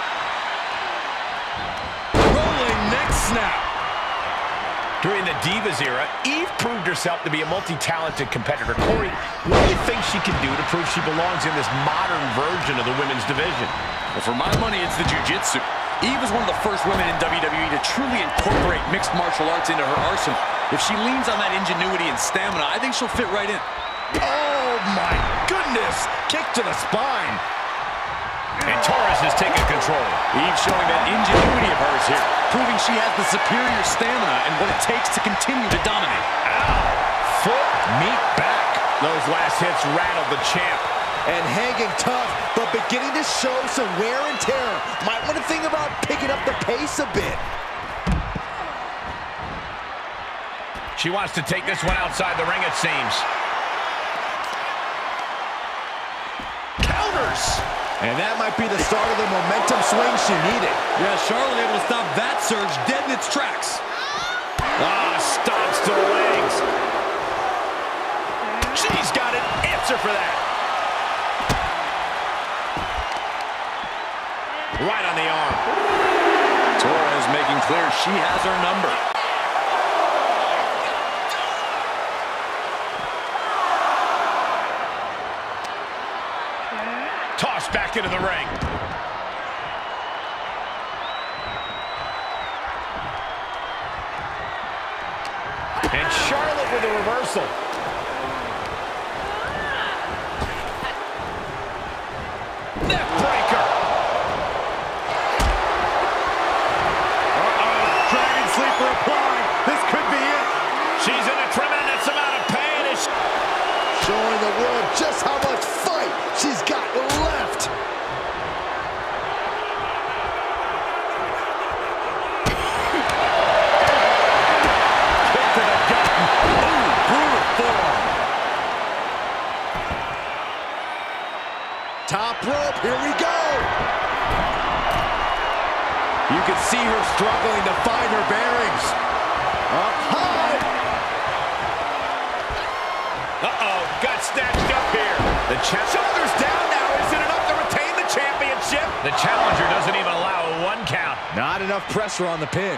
[SPEAKER 3] Neck snap.
[SPEAKER 2] During the Divas era, Eve proved herself to be a multi-talented competitor. Corey, what do you think she can do to prove she belongs in this modern version of the women's division?
[SPEAKER 3] Well, for my money, it's the jiu-jitsu. Eve was one of the first women in WWE to truly incorporate mixed martial arts into her arsenal. If she leans on that ingenuity and stamina, I think she'll fit right in.
[SPEAKER 5] Oh my goodness! Kick to the spine.
[SPEAKER 2] And Torres has taken control.
[SPEAKER 3] Eve showing that ingenuity of hers here, proving she has the superior stamina and what it takes to continue to dominate.
[SPEAKER 2] Ow! Foot, meat back. Those last hits rattled the champ.
[SPEAKER 5] And hanging tough, but beginning to show some wear and tear. Might want to think about picking up the pace a bit.
[SPEAKER 2] She wants to take this one outside the ring, it seems. Counters!
[SPEAKER 5] And that might be the start of the momentum swing she needed.
[SPEAKER 3] Yeah, Charlotte able to stop that surge dead in its tracks.
[SPEAKER 2] Stomps to the legs. She's got an answer for that. Right on the arm.
[SPEAKER 3] Torres making clear she has her number.
[SPEAKER 2] Tossed back into the ring. And Charlotte with a reversal. Neck breaker.
[SPEAKER 6] Uh-oh, Dragon Sleeper applied. This could be it.
[SPEAKER 2] She's in a tremendous amount of pain.
[SPEAKER 5] Showing the world just how much fight she's got left.
[SPEAKER 6] Kick to the gut. Ooh, brutal forearm.
[SPEAKER 5] Top rope, here we go. You can see her struggling to find her bearings. Up high.
[SPEAKER 2] Uh-oh, got snatched up here. The shoulders down now. Is it enough to retain the championship? The challenger doesn't even allow a 1 count.
[SPEAKER 5] Not enough pressure on the pin.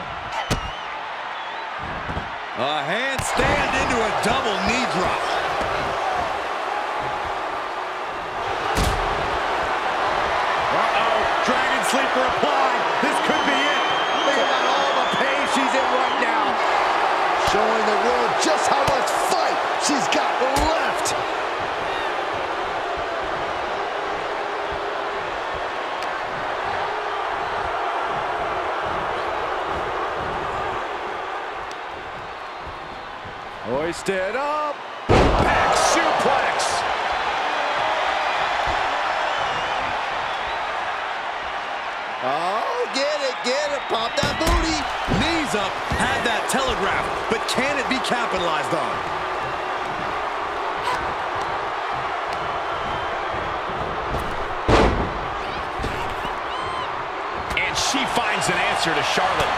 [SPEAKER 5] A handstand into a double knee drop.
[SPEAKER 6] Uh-oh, Dragon Sleeper applied. This could be it. Think about all the pain she's in right now.
[SPEAKER 5] Showing the world just how much fight she's got left.
[SPEAKER 6] Hoisted up.
[SPEAKER 2] Back suplex.
[SPEAKER 5] Oh, get it, pop that booty.
[SPEAKER 3] Knees up, had that telegraph, but can it be capitalized on?
[SPEAKER 2] And she finds an answer to Charlotte.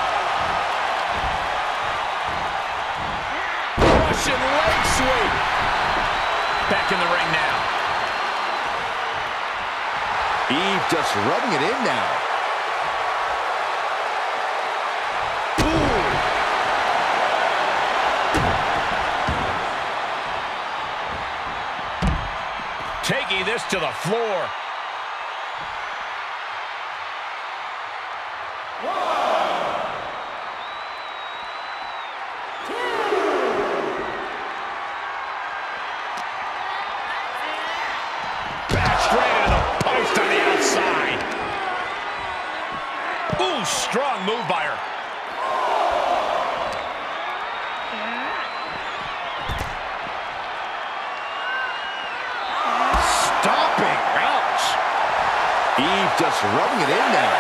[SPEAKER 2] Russian leg sweep. Back in the ring now.
[SPEAKER 5] Eve just rubbing it in now.
[SPEAKER 2] Taking this to the floor. Back straight into the post on the outside. Ooh, strong move by her.
[SPEAKER 5] Eve just rubbing it in now.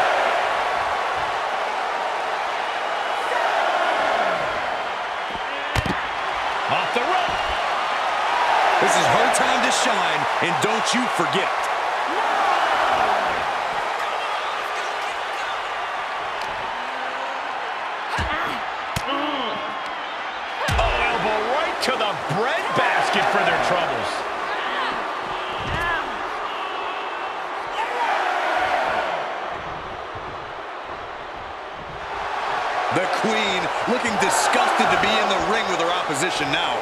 [SPEAKER 2] Off the rope.
[SPEAKER 3] This is her time to shine, and don't you forget it.
[SPEAKER 2] Oh, elbow right to the breadbasket for their troubles.
[SPEAKER 3] The Queen looking disgusted to be in the ring with her opposition now.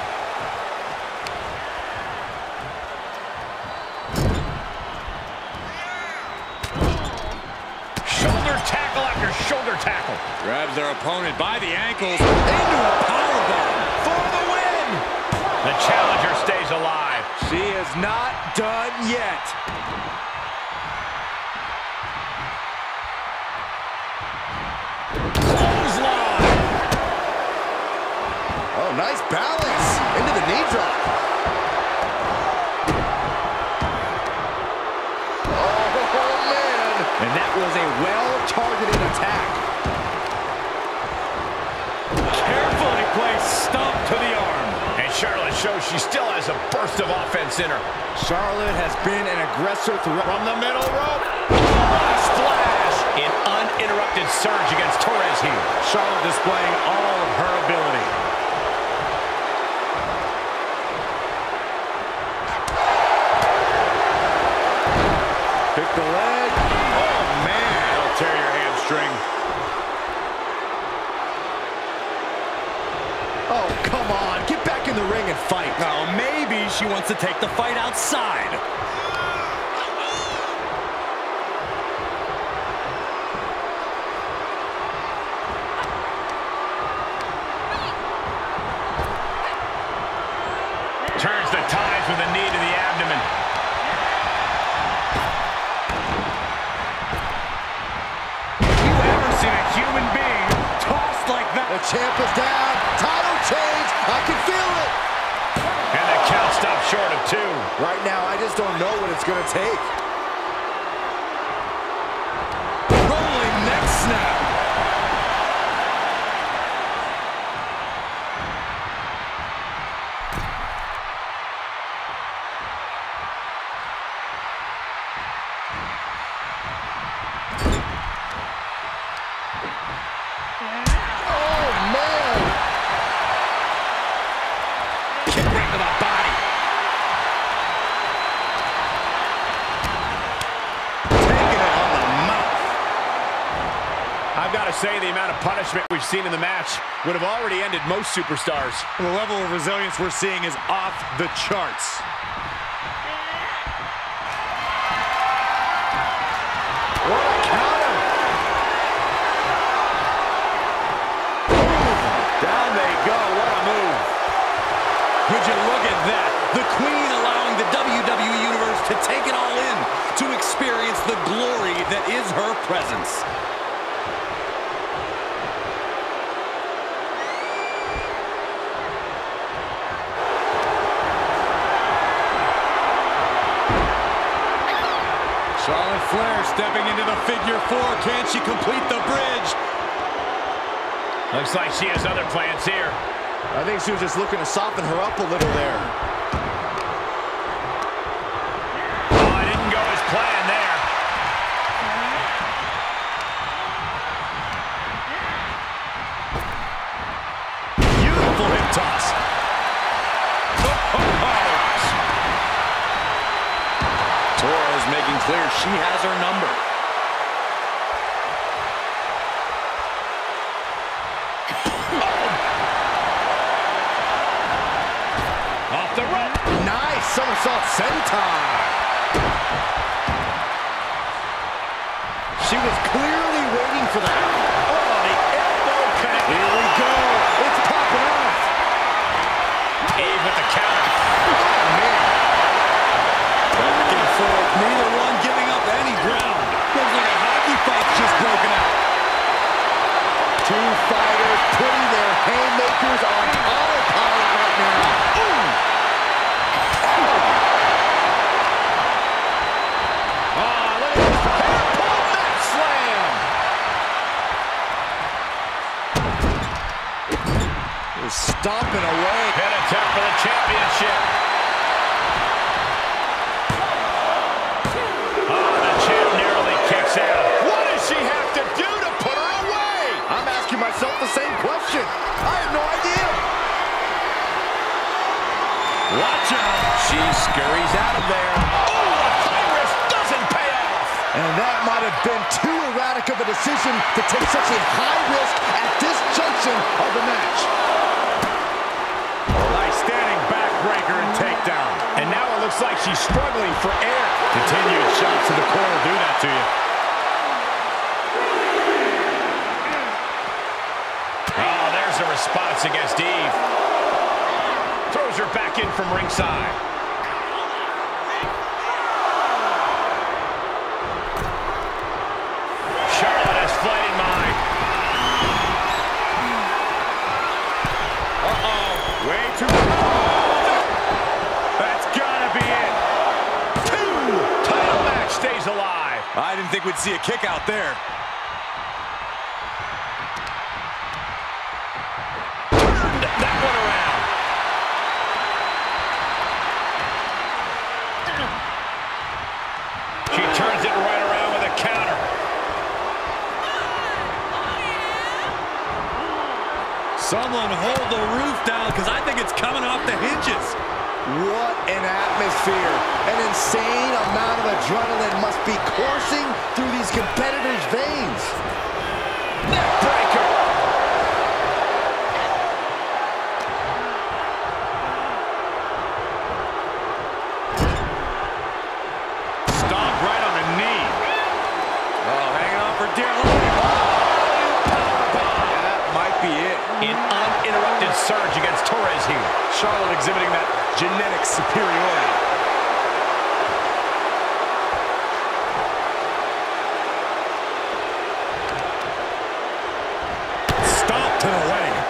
[SPEAKER 2] Shoulder tackle after shoulder tackle.
[SPEAKER 3] Grabs their opponent by the ankles into a powerbomb for the win.
[SPEAKER 2] The challenger stays alive.
[SPEAKER 6] She is not done yet.
[SPEAKER 5] Oh, nice balance into the knee drop. Oh, man.
[SPEAKER 6] And that was a well-targeted attack. Carefully placed stomp to the arm.
[SPEAKER 2] And Charlotte shows she still has a burst of offense in her.
[SPEAKER 6] Charlotte has been an aggressor from the middle rope.
[SPEAKER 2] Splash! An uninterrupted surge against Torres here.
[SPEAKER 6] Charlotte displaying all of her ability. Pick the leg. Oh, man. That'll tear your hamstring.
[SPEAKER 3] Oh, come on. Get back in the ring and fight. Now, maybe she wants to take the fight outside.
[SPEAKER 6] champ is down. Title change. I can feel it.
[SPEAKER 2] And the count stopped short of 2.
[SPEAKER 6] Right now, I just don't know what it's going to take.
[SPEAKER 3] Rolling neck snap.
[SPEAKER 2] I've got to say, the amount of punishment we've seen in the match would have already ended most superstars.
[SPEAKER 3] The level of resilience we're seeing is off the charts.
[SPEAKER 6] What a counter.
[SPEAKER 3] Down they go. What a move. Would you look at that? The Queen allowing the WWE Universe to take it all in, to experience the glory that is her presence. Charlotte Flair stepping into the figure 4. Can she complete the bridge?
[SPEAKER 2] Looks like she has other plans here.
[SPEAKER 6] I think she was just looking to soften her up a little there.
[SPEAKER 2] Oh, it didn't go as planned there.
[SPEAKER 3] Beautiful hip toss. Torres making clear she has her number.
[SPEAKER 2] Off the rope.
[SPEAKER 6] Nice somersault senton. She was clearly waiting for that.
[SPEAKER 2] Oh, the elbow connect.
[SPEAKER 6] Here we go. It's popping off.
[SPEAKER 2] Eve with the counter.
[SPEAKER 6] Oh, man.
[SPEAKER 3] Back and forth, neither one giving up any ground. Looks like a hockey fight's just broken out.
[SPEAKER 6] Two fighters putting their haymakers on autopilot right now. Ooh. Oh, look at this. Hairpole mat slam. They're stomping away.
[SPEAKER 2] Pin attempt for the championship. Oh, the champ narrowly kicks out. What does she have to do to put her away?
[SPEAKER 6] I'm asking myself the same question. I have no idea.
[SPEAKER 2] Watch out. She scurries out of there. Oh, the Pirates doesn't pay off.
[SPEAKER 6] And that might have been too erratic of a decision to take such a high risk at this junction of the match.
[SPEAKER 3] Nice standing backbreaker and takedown.
[SPEAKER 2] And now it looks like she's struggling for air.
[SPEAKER 3] Continued shots to the core will do that to you.
[SPEAKER 2] Oh, there's a response against Eve. Throws her back in from ringside. Charlotte has flight in mind.
[SPEAKER 3] Uh-oh. Way too... That's gotta be it.
[SPEAKER 2] 2. Title match stays alive.
[SPEAKER 3] I didn't think we'd see a kick out there.
[SPEAKER 2] Turned that one around. She turns it right around with a counter.
[SPEAKER 3] Someone hold the roof down, because I think it's coming off the hinges.
[SPEAKER 6] What an atmosphere. An insane amount of adrenaline must be coursing through these competitors' veins.
[SPEAKER 2] Neckbreaker.
[SPEAKER 3] Stomp right on the knee. Oh, hanging on for dear life. That might be it.
[SPEAKER 2] An uninterrupted surge against Torres here.
[SPEAKER 3] Charlotte exhibiting that genetic superiority. Stomp to the leg.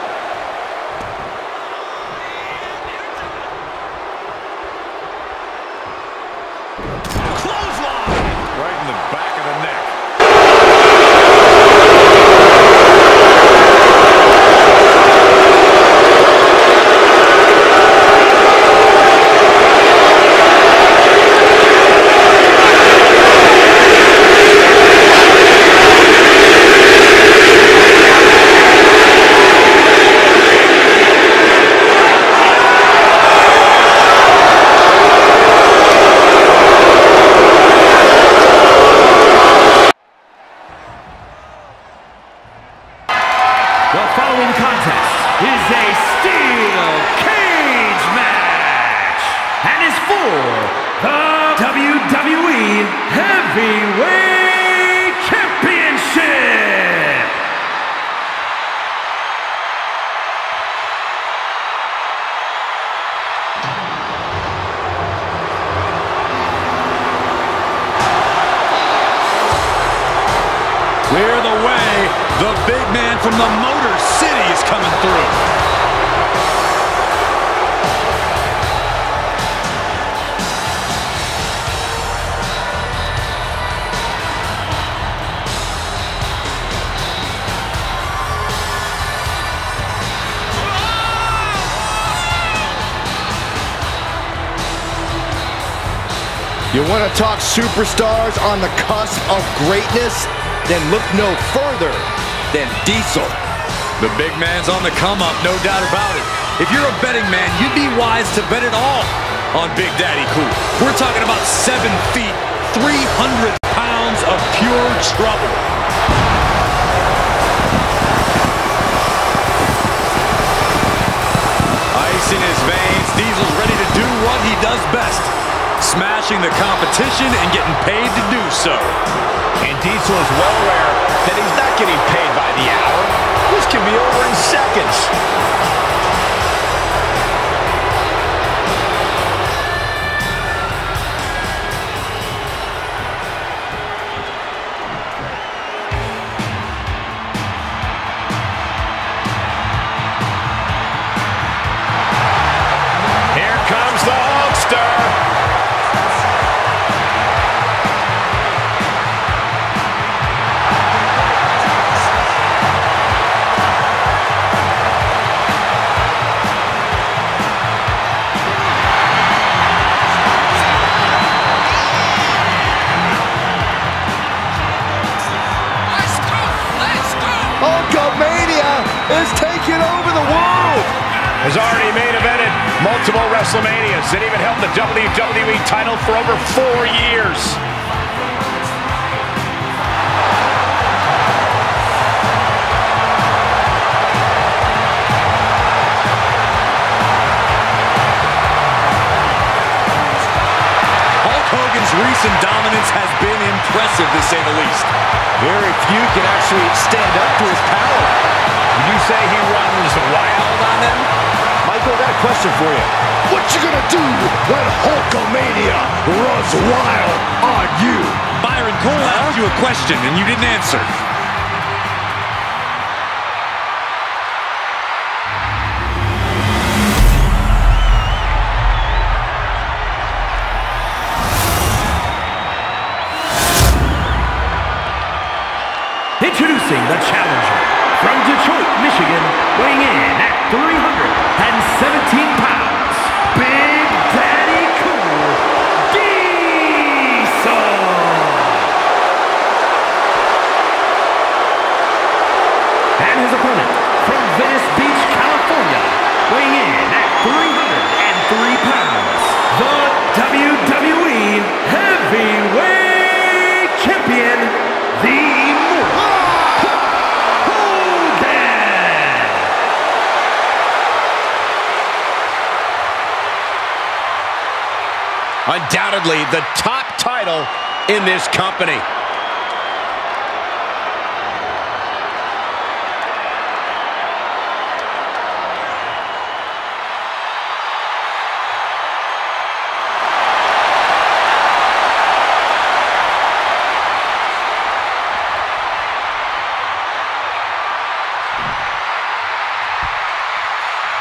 [SPEAKER 3] Clothesline!
[SPEAKER 6] Right in the back of the neck.
[SPEAKER 4] The following contest is a steel cage match and is for the WWE Heavyweight Championship.
[SPEAKER 3] Clear the way. The big man from the Motor City is coming through.
[SPEAKER 5] You want to talk superstars on the cusp of greatness? Then look no further than Diesel.
[SPEAKER 3] The big man's on the come up, no doubt about it. If you're a betting man, you'd be wise to bet it all on Big Daddy Cool. We're talking about 7 feet, 300 pounds of pure trouble. Ice in his veins, Diesel's ready to do what he does best. Smashing the competition and getting paid to do so.
[SPEAKER 2] And Diesel is well aware that he's not getting paid by the hour. This can be over in seconds. Here comes the Hulkster.
[SPEAKER 5] is taking over the world.
[SPEAKER 2] Has already main evented multiple WrestleManias and even held the WWE title for over 4 years.
[SPEAKER 3] Hogan's recent dominance has been impressive, to say the least.
[SPEAKER 5] Very few can actually stand up to his power.
[SPEAKER 2] Would you say he runs wild on them?
[SPEAKER 5] Michael, I got a question for you. What you gonna do when Hulkamania runs wild on you?
[SPEAKER 3] Byron Cole asked you a question and you didn't answer.
[SPEAKER 4] Introducing the challenger from Detroit, Michigan, weighing in at 317 pounds, Big Daddy Cool, Diesel. And his opponent from Venice Beach, California, weighing in at 303 pounds, the WWE Heavyweight Champion, the
[SPEAKER 2] undoubtedly the top title in this company.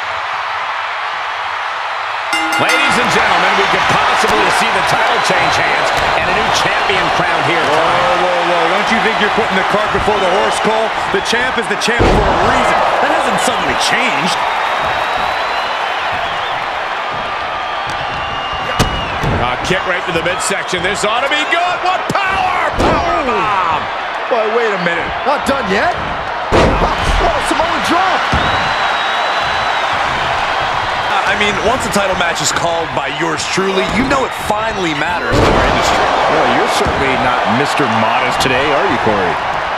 [SPEAKER 2] Ladies and gentlemen, we could possibly see the title change hands.
[SPEAKER 3] you're putting the cart before the horse, Cole. The champ is the champ for a reason. That hasn't suddenly changed.
[SPEAKER 2] Kick right to the midsection. This ought to be good. What power! Power bomb!
[SPEAKER 5] Boy, wait a minute. Not done yet? Oh, Samoan drop!
[SPEAKER 3] I mean, once a title match is called by yours truly, you know it finally matters in our industry.
[SPEAKER 5] Well, you're certainly not Mr. Modest today, are you, Corey?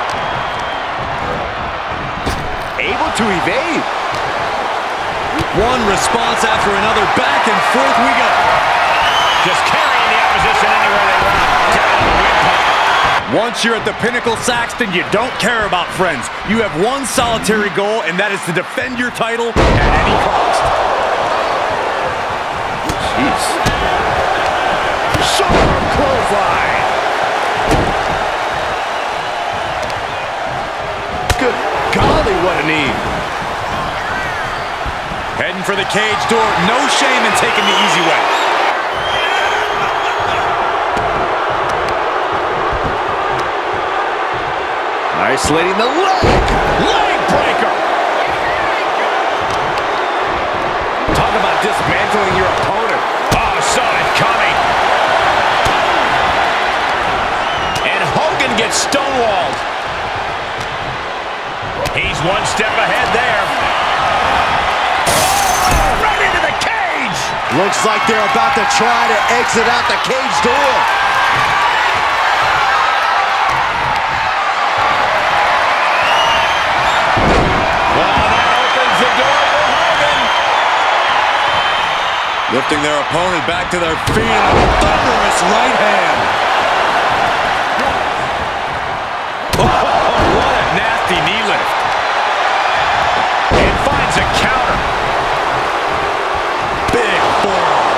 [SPEAKER 5] Able to evade.
[SPEAKER 3] One response after another. Back and forth we go.
[SPEAKER 2] Just carrying the opposition anywhere they want. Down the windpipe.
[SPEAKER 3] Once you're at the pinnacle, Saxton, you don't care about friends. You have one solitary goal, and that is to defend your title at any cost.
[SPEAKER 5] Jeez. Sharp clothesline. Good golly, what a knee.
[SPEAKER 3] Heading for the cage door. No shame in taking the easy way.
[SPEAKER 5] Isolating the leg.
[SPEAKER 2] Leg breaker.
[SPEAKER 5] Talk about dismantling your opponent.
[SPEAKER 2] Oh, saw it coming. And Hogan gets stonewalled. He's one step ahead there. Oh, right into the cage.
[SPEAKER 5] Looks like they're about to try to exit out the cage door.
[SPEAKER 3] Lifting their opponent back to their feet and a thunderous right hand. Oh, what a nasty knee lift.
[SPEAKER 2] And finds a counter.
[SPEAKER 3] Big forearm.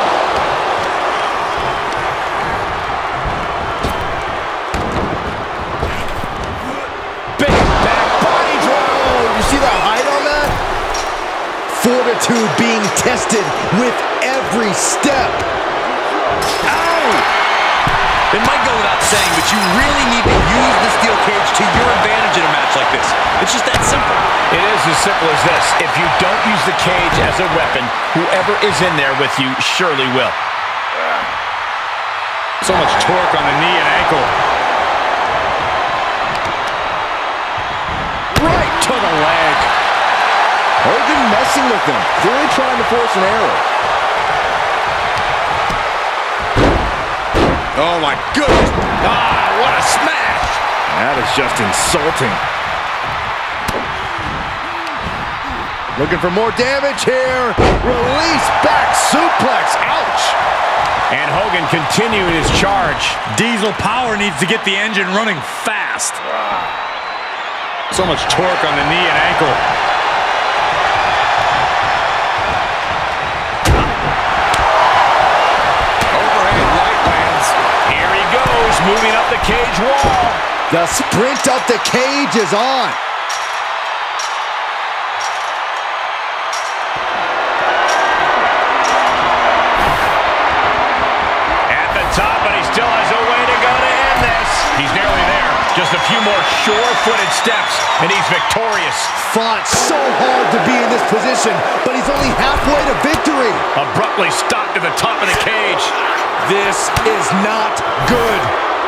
[SPEAKER 2] Big back body drop.
[SPEAKER 5] Oh, you see the height on that? Fortitude being tested with every step.
[SPEAKER 3] Ow! It might go without saying, but you really need to use the steel cage to your advantage in a match like this. It's just that simple.
[SPEAKER 2] It is as simple as this. If you don't use the cage as a weapon, whoever is in there with you surely will.
[SPEAKER 3] So much torque on the knee and ankle.
[SPEAKER 5] Right to the leg. Hogan messing with him, really trying to force an error.
[SPEAKER 3] Oh my goodness. Ah, what a smash.
[SPEAKER 5] That is just insulting. Looking for more damage here. Release back suplex. Ouch.
[SPEAKER 2] And Hogan continuing his charge.
[SPEAKER 3] Diesel Power needs to get the engine running fast. So much torque on the knee and ankle.
[SPEAKER 2] Moving up the cage wall.
[SPEAKER 5] The sprint up the cage is on.
[SPEAKER 2] At the top, but he still has a way to go to end this. He's nearly there. Just a few more sure-footed steps, and he's victorious.
[SPEAKER 5] Fought so hard to be in this position, but he's only halfway to victory.
[SPEAKER 2] Abruptly stopped at the top of the cage.
[SPEAKER 5] This is not good.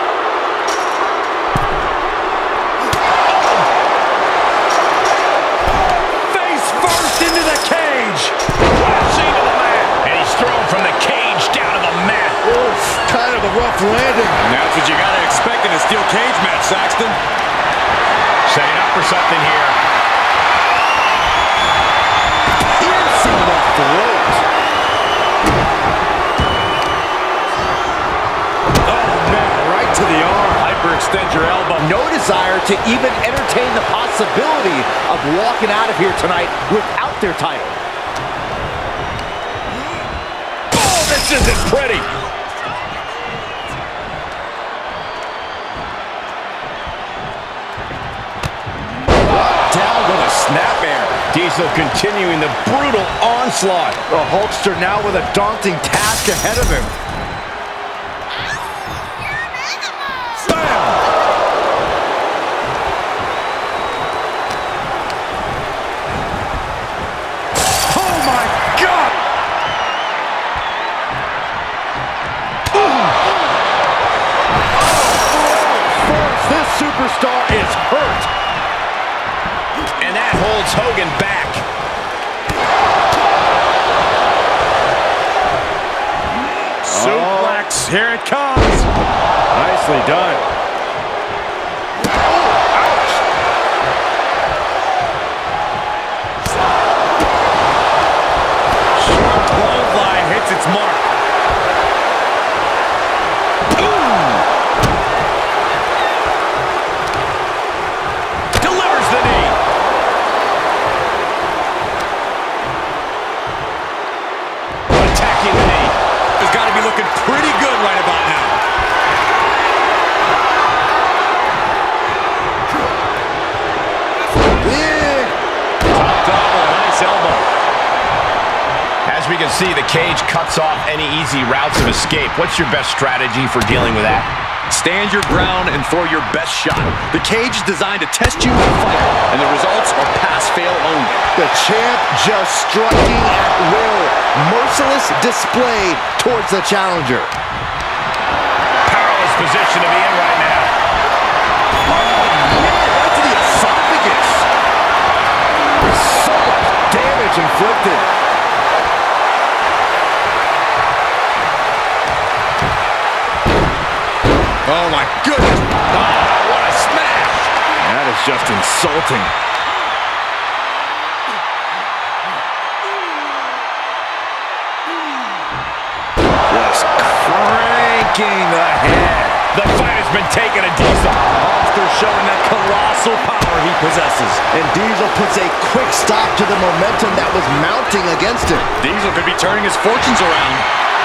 [SPEAKER 3] Face first into the cage.
[SPEAKER 2] Crashing to the mat. And he's thrown from the cage down to the mat.
[SPEAKER 5] Oof, kind of a rough landing.
[SPEAKER 3] And that's what you got to expect in a steel cage match, Saxton.
[SPEAKER 2] Setting up for something here.
[SPEAKER 5] Piercing the throat. To the arm.
[SPEAKER 3] Hyperextend your elbow.
[SPEAKER 5] No desire to even entertain the possibility of walking out of here tonight without their title.
[SPEAKER 2] Oh, this isn't pretty.
[SPEAKER 5] Down with a snapmare.
[SPEAKER 2] Diesel continuing the brutal onslaught.
[SPEAKER 5] The Hulkster now with a daunting task ahead of him. superstar is hurt.
[SPEAKER 2] And that holds Hogan back.
[SPEAKER 3] Suplex, here it comes. Nicely done. Ouch. Short clothesline hits its mark.
[SPEAKER 2] Delivers the knee. Attacking the knee.
[SPEAKER 3] Has got to be looking pretty good right about now.
[SPEAKER 5] Big.
[SPEAKER 3] Top double, nice elbow.
[SPEAKER 2] As we can see, the cage cuts off any easy routes of escape. What's your best strategy for dealing with that?
[SPEAKER 3] Stand your ground and throw your best shot. The cage is designed to test you as a fighter, and the results are pass-fail only.
[SPEAKER 5] The champ just striking at will. Merciless display towards the challenger.
[SPEAKER 2] Powerless position to be in right now.
[SPEAKER 5] Right to the esophagus. So much damage inflicted.
[SPEAKER 3] Oh, my goodness. Oh, what a smash. That is just insulting. Just cranking the head.
[SPEAKER 2] The fight has been taking a Diesel.
[SPEAKER 3] Monster showing that colossal power he possesses.
[SPEAKER 5] And Diesel puts a quick stop to the momentum that was mounting against him.
[SPEAKER 3] Diesel could be turning his fortunes around.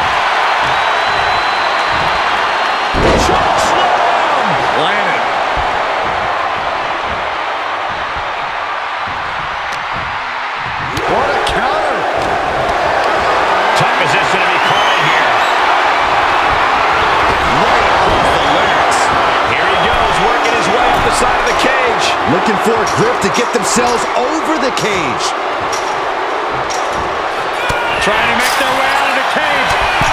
[SPEAKER 3] Choke slam! Landed.
[SPEAKER 5] What a counter.
[SPEAKER 2] Tough position to be caught in here.
[SPEAKER 3] Right across the legs.
[SPEAKER 2] Here he goes, working his way up the side of the cage.
[SPEAKER 5] Looking for a grip to get themselves over the cage.
[SPEAKER 3] Trying to make their way out of the cage.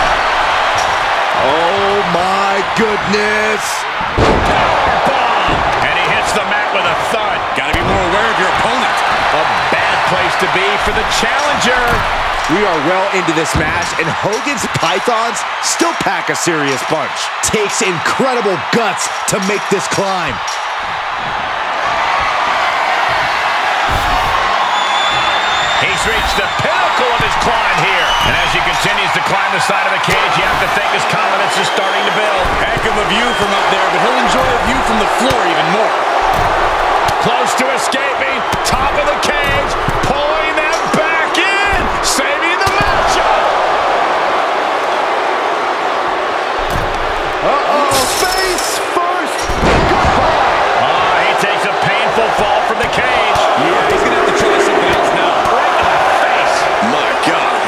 [SPEAKER 5] Oh my goodness.
[SPEAKER 2] Powerbomb. And he hits the mat with a thud.
[SPEAKER 3] Got to be more aware of your opponent.
[SPEAKER 2] A bad place to be for the challenger.
[SPEAKER 5] We are well into this match, and Hogan's Pythons still pack a serious punch. Takes incredible guts to make this climb.
[SPEAKER 2] He's reached the pinnacle of his climb here. And as he continues to climb the side of the cage, you have to think his confidence is starting to build.
[SPEAKER 3] Heck of a view from up there, but he'll enjoy a view from the floor even more.
[SPEAKER 2] Close to escaping, top of the cage, pulling them back in, saving the matchup.
[SPEAKER 5] Uh-oh, face first.
[SPEAKER 2] He takes a painful fall from the cage.
[SPEAKER 3] Yeah, he's going to have to try something else now.
[SPEAKER 2] Right in the face.
[SPEAKER 3] My God.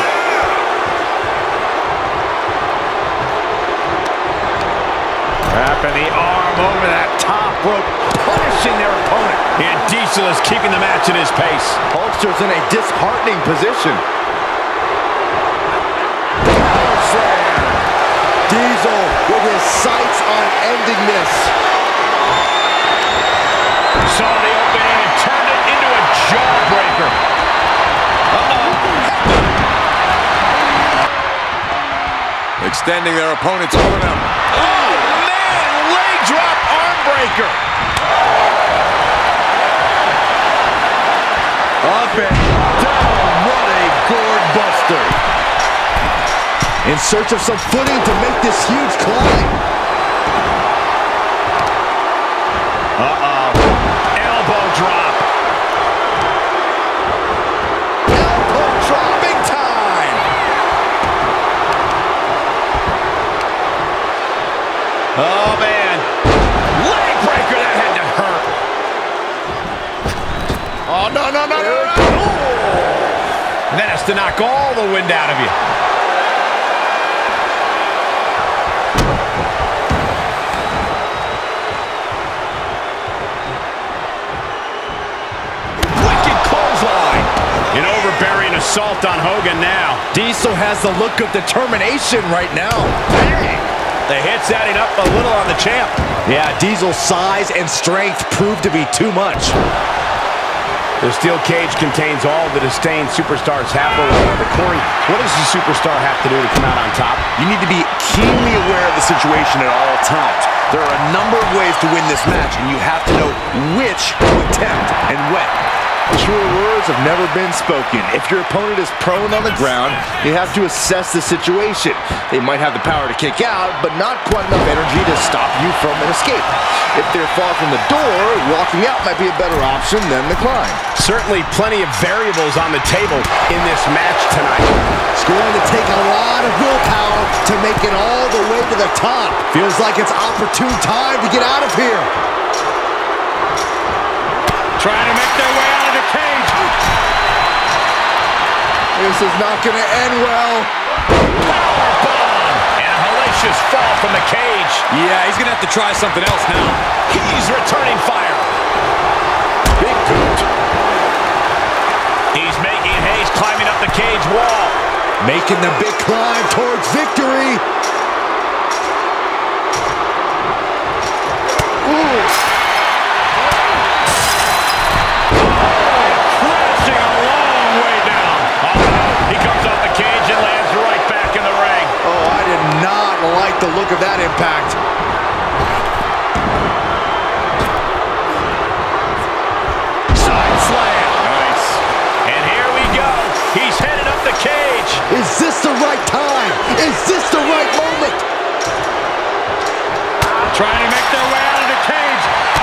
[SPEAKER 2] Wrapping the arm over that top rope, punishing their opponent. And Diesel is keeping the match at his pace.
[SPEAKER 5] Hulkster's in a disheartening position. Diesel with his sights on ending this.
[SPEAKER 2] Saw the opening and turned it into a jawbreaker.
[SPEAKER 3] Extending their opponent's momentum.
[SPEAKER 2] Oh, man! Leg drop arm breaker.
[SPEAKER 5] Up and down. What a gourd buster. In search of some footing to make this huge climb.
[SPEAKER 2] Elbow drop.
[SPEAKER 5] Elbow drop, big time.
[SPEAKER 2] Oh, man. Leg breaker, that had to hurt. Oh, no. That has to knock all the wind out of you. Wicked clothesline. An overbearing assault on Hogan now.
[SPEAKER 5] Diesel has the look of determination right now. Bang.
[SPEAKER 2] The hit's adding up a little on the champ.
[SPEAKER 5] Yeah, Diesel's size and strength proved to be too much.
[SPEAKER 2] The steel cage contains all the disdain superstars have for one another. Corey, what does the superstar have to do to come out on top?
[SPEAKER 3] You need to be keenly aware of the situation at all times. There are a number of ways to win this match, and you have to know which to attempt and when.
[SPEAKER 5] Truer words have never been spoken. If your opponent is prone on the ground, you have to assess the situation. They might have the power to kick out, but not quite enough energy to stop you from an escape. If they're far from the door, walking out might be a better option than the climb.
[SPEAKER 2] Certainly plenty of variables on the table in this match tonight.
[SPEAKER 5] It's going to take a lot of willpower to make it all the way to the top. Feels like it's opportune time to get out of here.
[SPEAKER 6] Trying to make their way out of the cage.
[SPEAKER 5] This is not going to end well.
[SPEAKER 2] Powerbomb! And a hellacious fall from the cage.
[SPEAKER 3] Yeah, he's going to have to try something else now.
[SPEAKER 2] He's returning fire. Big boot. He's making haste, climbing up the cage wall.
[SPEAKER 5] Making the big climb towards victory. Ooh. The look of that impact.
[SPEAKER 2] Side slam. Nice. And here we go. He's headed up the cage.
[SPEAKER 5] Is this the right time? Is this the right moment?
[SPEAKER 6] Trying to make their way out of the cage.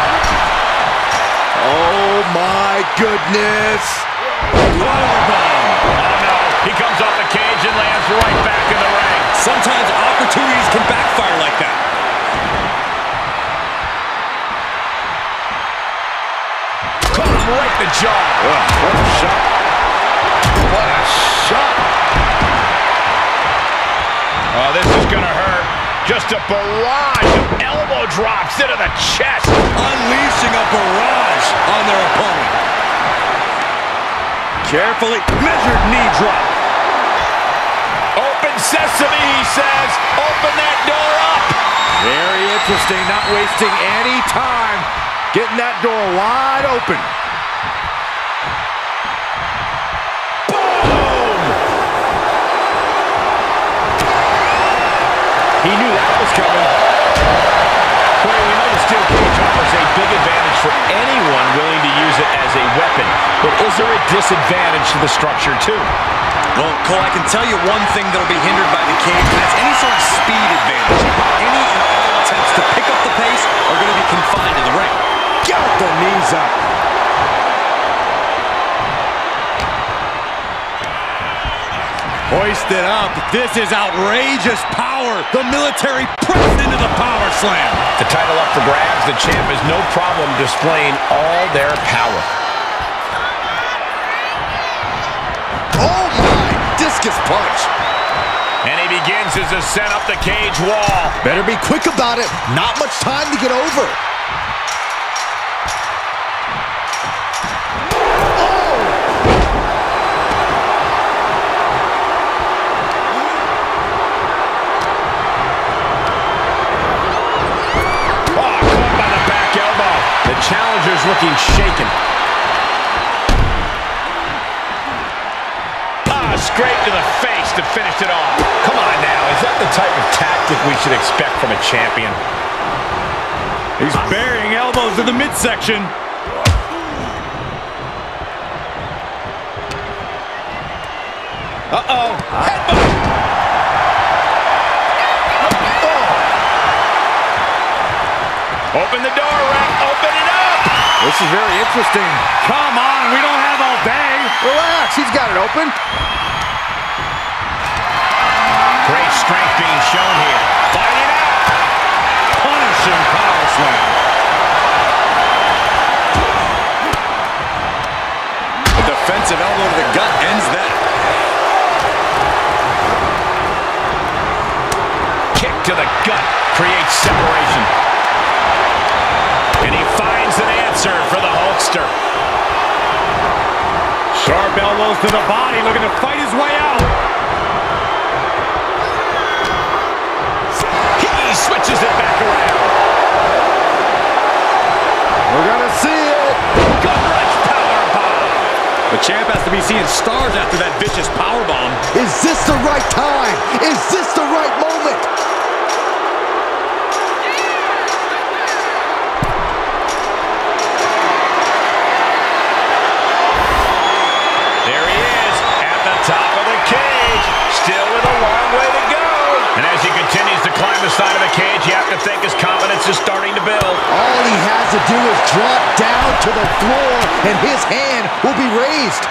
[SPEAKER 5] Oh my goodness.
[SPEAKER 2] Powerbomb. Oh no. He comes off the cage and lands right back in the ring.
[SPEAKER 3] Sometimes opportunities can backfire like that.
[SPEAKER 2] Caught him right in the jaw.
[SPEAKER 5] What a shot. What a shot.
[SPEAKER 2] Oh, this is going to hurt. Just a barrage of elbow drops into the chest.
[SPEAKER 3] Unleashing a barrage on their opponent. Carefully measured knee drop.
[SPEAKER 2] Open sesame, he says. Open that door up.
[SPEAKER 5] Very interesting, not wasting any time. Getting that door wide open.
[SPEAKER 2] Boom! He knew that was coming. Corey, we know the steel cage offers a big advantage for anyone willing to use it as a weapon. But is there a disadvantage to the structure, too?
[SPEAKER 3] Well, Cole, I can tell you one thing that'll be hindered by the cage, and that's any sort of speed advantage. Any and all attempts to pick up the pace are going to be confined to the ring.
[SPEAKER 5] Got the knees up.
[SPEAKER 3] Hoisted up. This is outrageous power. The military pressed into the power slam.
[SPEAKER 2] The title up for grabs. The champ has no problem displaying all their power.
[SPEAKER 5] Oh my! Discus punch.
[SPEAKER 2] And he begins his ascent up the cage wall.
[SPEAKER 5] Better be quick about it. Not much time to get over.
[SPEAKER 2] Challenger's looking shaken. Straight to the face to finish it off. Come on now, is that the type of tactic we should expect from a champion?
[SPEAKER 3] He's burying elbows in the midsection.
[SPEAKER 2] Uh-oh. Open the door, Ref. Open it up.
[SPEAKER 5] This is very interesting.
[SPEAKER 6] Come on, we don't have all day.
[SPEAKER 5] Relax, he's got it open.
[SPEAKER 2] Great strength being shown here. Fighting out.
[SPEAKER 6] Punishing power slam.
[SPEAKER 3] A defensive elbow to the gut ends that.
[SPEAKER 2] Kick to the gut creates separation. And he finds an answer for the Hulkster.
[SPEAKER 6] Sharp elbows to the body, looking to fight his way out.
[SPEAKER 2] He's
[SPEAKER 3] Champ has to be seeing stars after that vicious powerbomb.
[SPEAKER 5] Is this the right time? Is this the right moment?
[SPEAKER 2] There he is at the top of the cage, still with a long way to go. And as he continues to climb the side of the cage, you have to think his confidence is starting to build.
[SPEAKER 5] All he has to do is drop down to the floor, and his hand will be raised.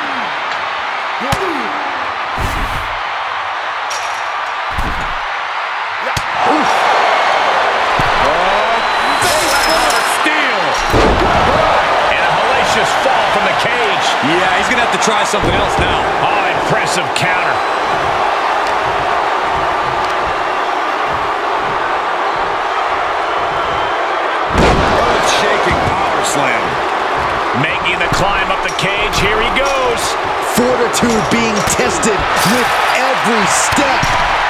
[SPEAKER 2] Fall from the cage.
[SPEAKER 3] Yeah, he's gonna have to try something else now.
[SPEAKER 2] Oh, impressive counter.
[SPEAKER 3] Earth-shaking power slam.
[SPEAKER 2] Making the climb up the cage. Here he goes.
[SPEAKER 5] Fortitude being tested with every step.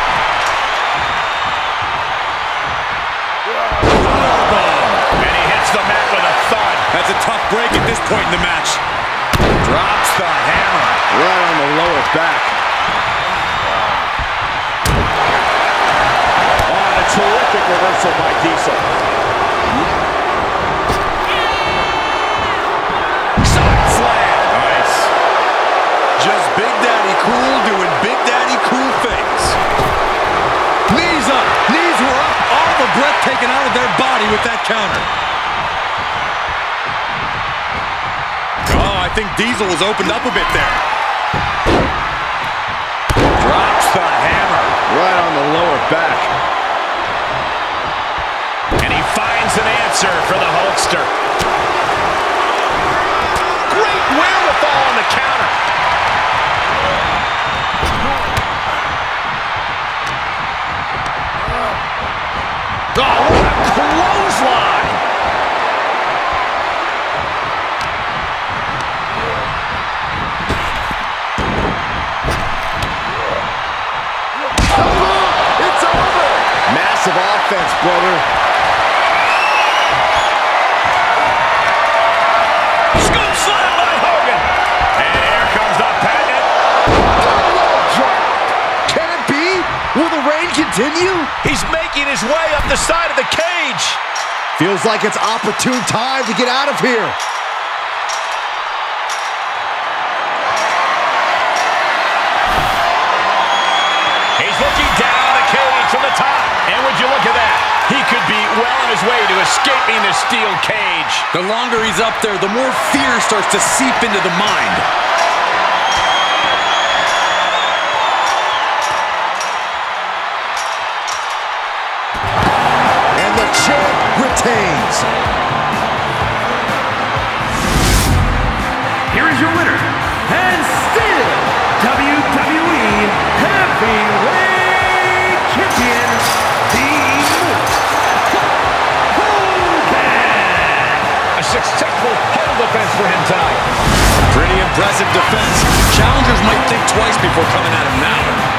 [SPEAKER 2] And he hits the mat with a thud.
[SPEAKER 3] That's a tough break at this point in the match.
[SPEAKER 6] Drops the hammer right on the lower back. Oh, a terrific reversal by Diesel.
[SPEAKER 3] Side slam.
[SPEAKER 6] Nice. Just Big Daddy Cool doing Big Daddy Cool things.
[SPEAKER 3] Knees up. Knees were up. All the breath taken out of their body with that counter. I think Diesel was opened up a bit there.
[SPEAKER 6] Drops the hammer right on the lower back.
[SPEAKER 2] And he finds an answer for the Hulkster. Great wherewithal on the counter. Oh, what a clothesline.
[SPEAKER 6] Massive offense, brother.
[SPEAKER 2] Scoop slam by Hogan. And here comes the patent.
[SPEAKER 5] Can it be? Will the reign continue?
[SPEAKER 2] He's making his way up the side of the cage.
[SPEAKER 5] Feels like it's opportune time to get out of here.
[SPEAKER 2] He's looking down the cage from the top. And would you look at that? He could be well on his way to escaping the steel cage.
[SPEAKER 3] The longer he's up there, the more fear starts to seep into the mind.
[SPEAKER 5] And the champ retains.
[SPEAKER 4] Here is your winner, and still WWE Heavyweight Champion, the Hogan.
[SPEAKER 2] A successful title defense for him tonight.
[SPEAKER 3] Pretty impressive defense. Challengers might think twice before coming at him now.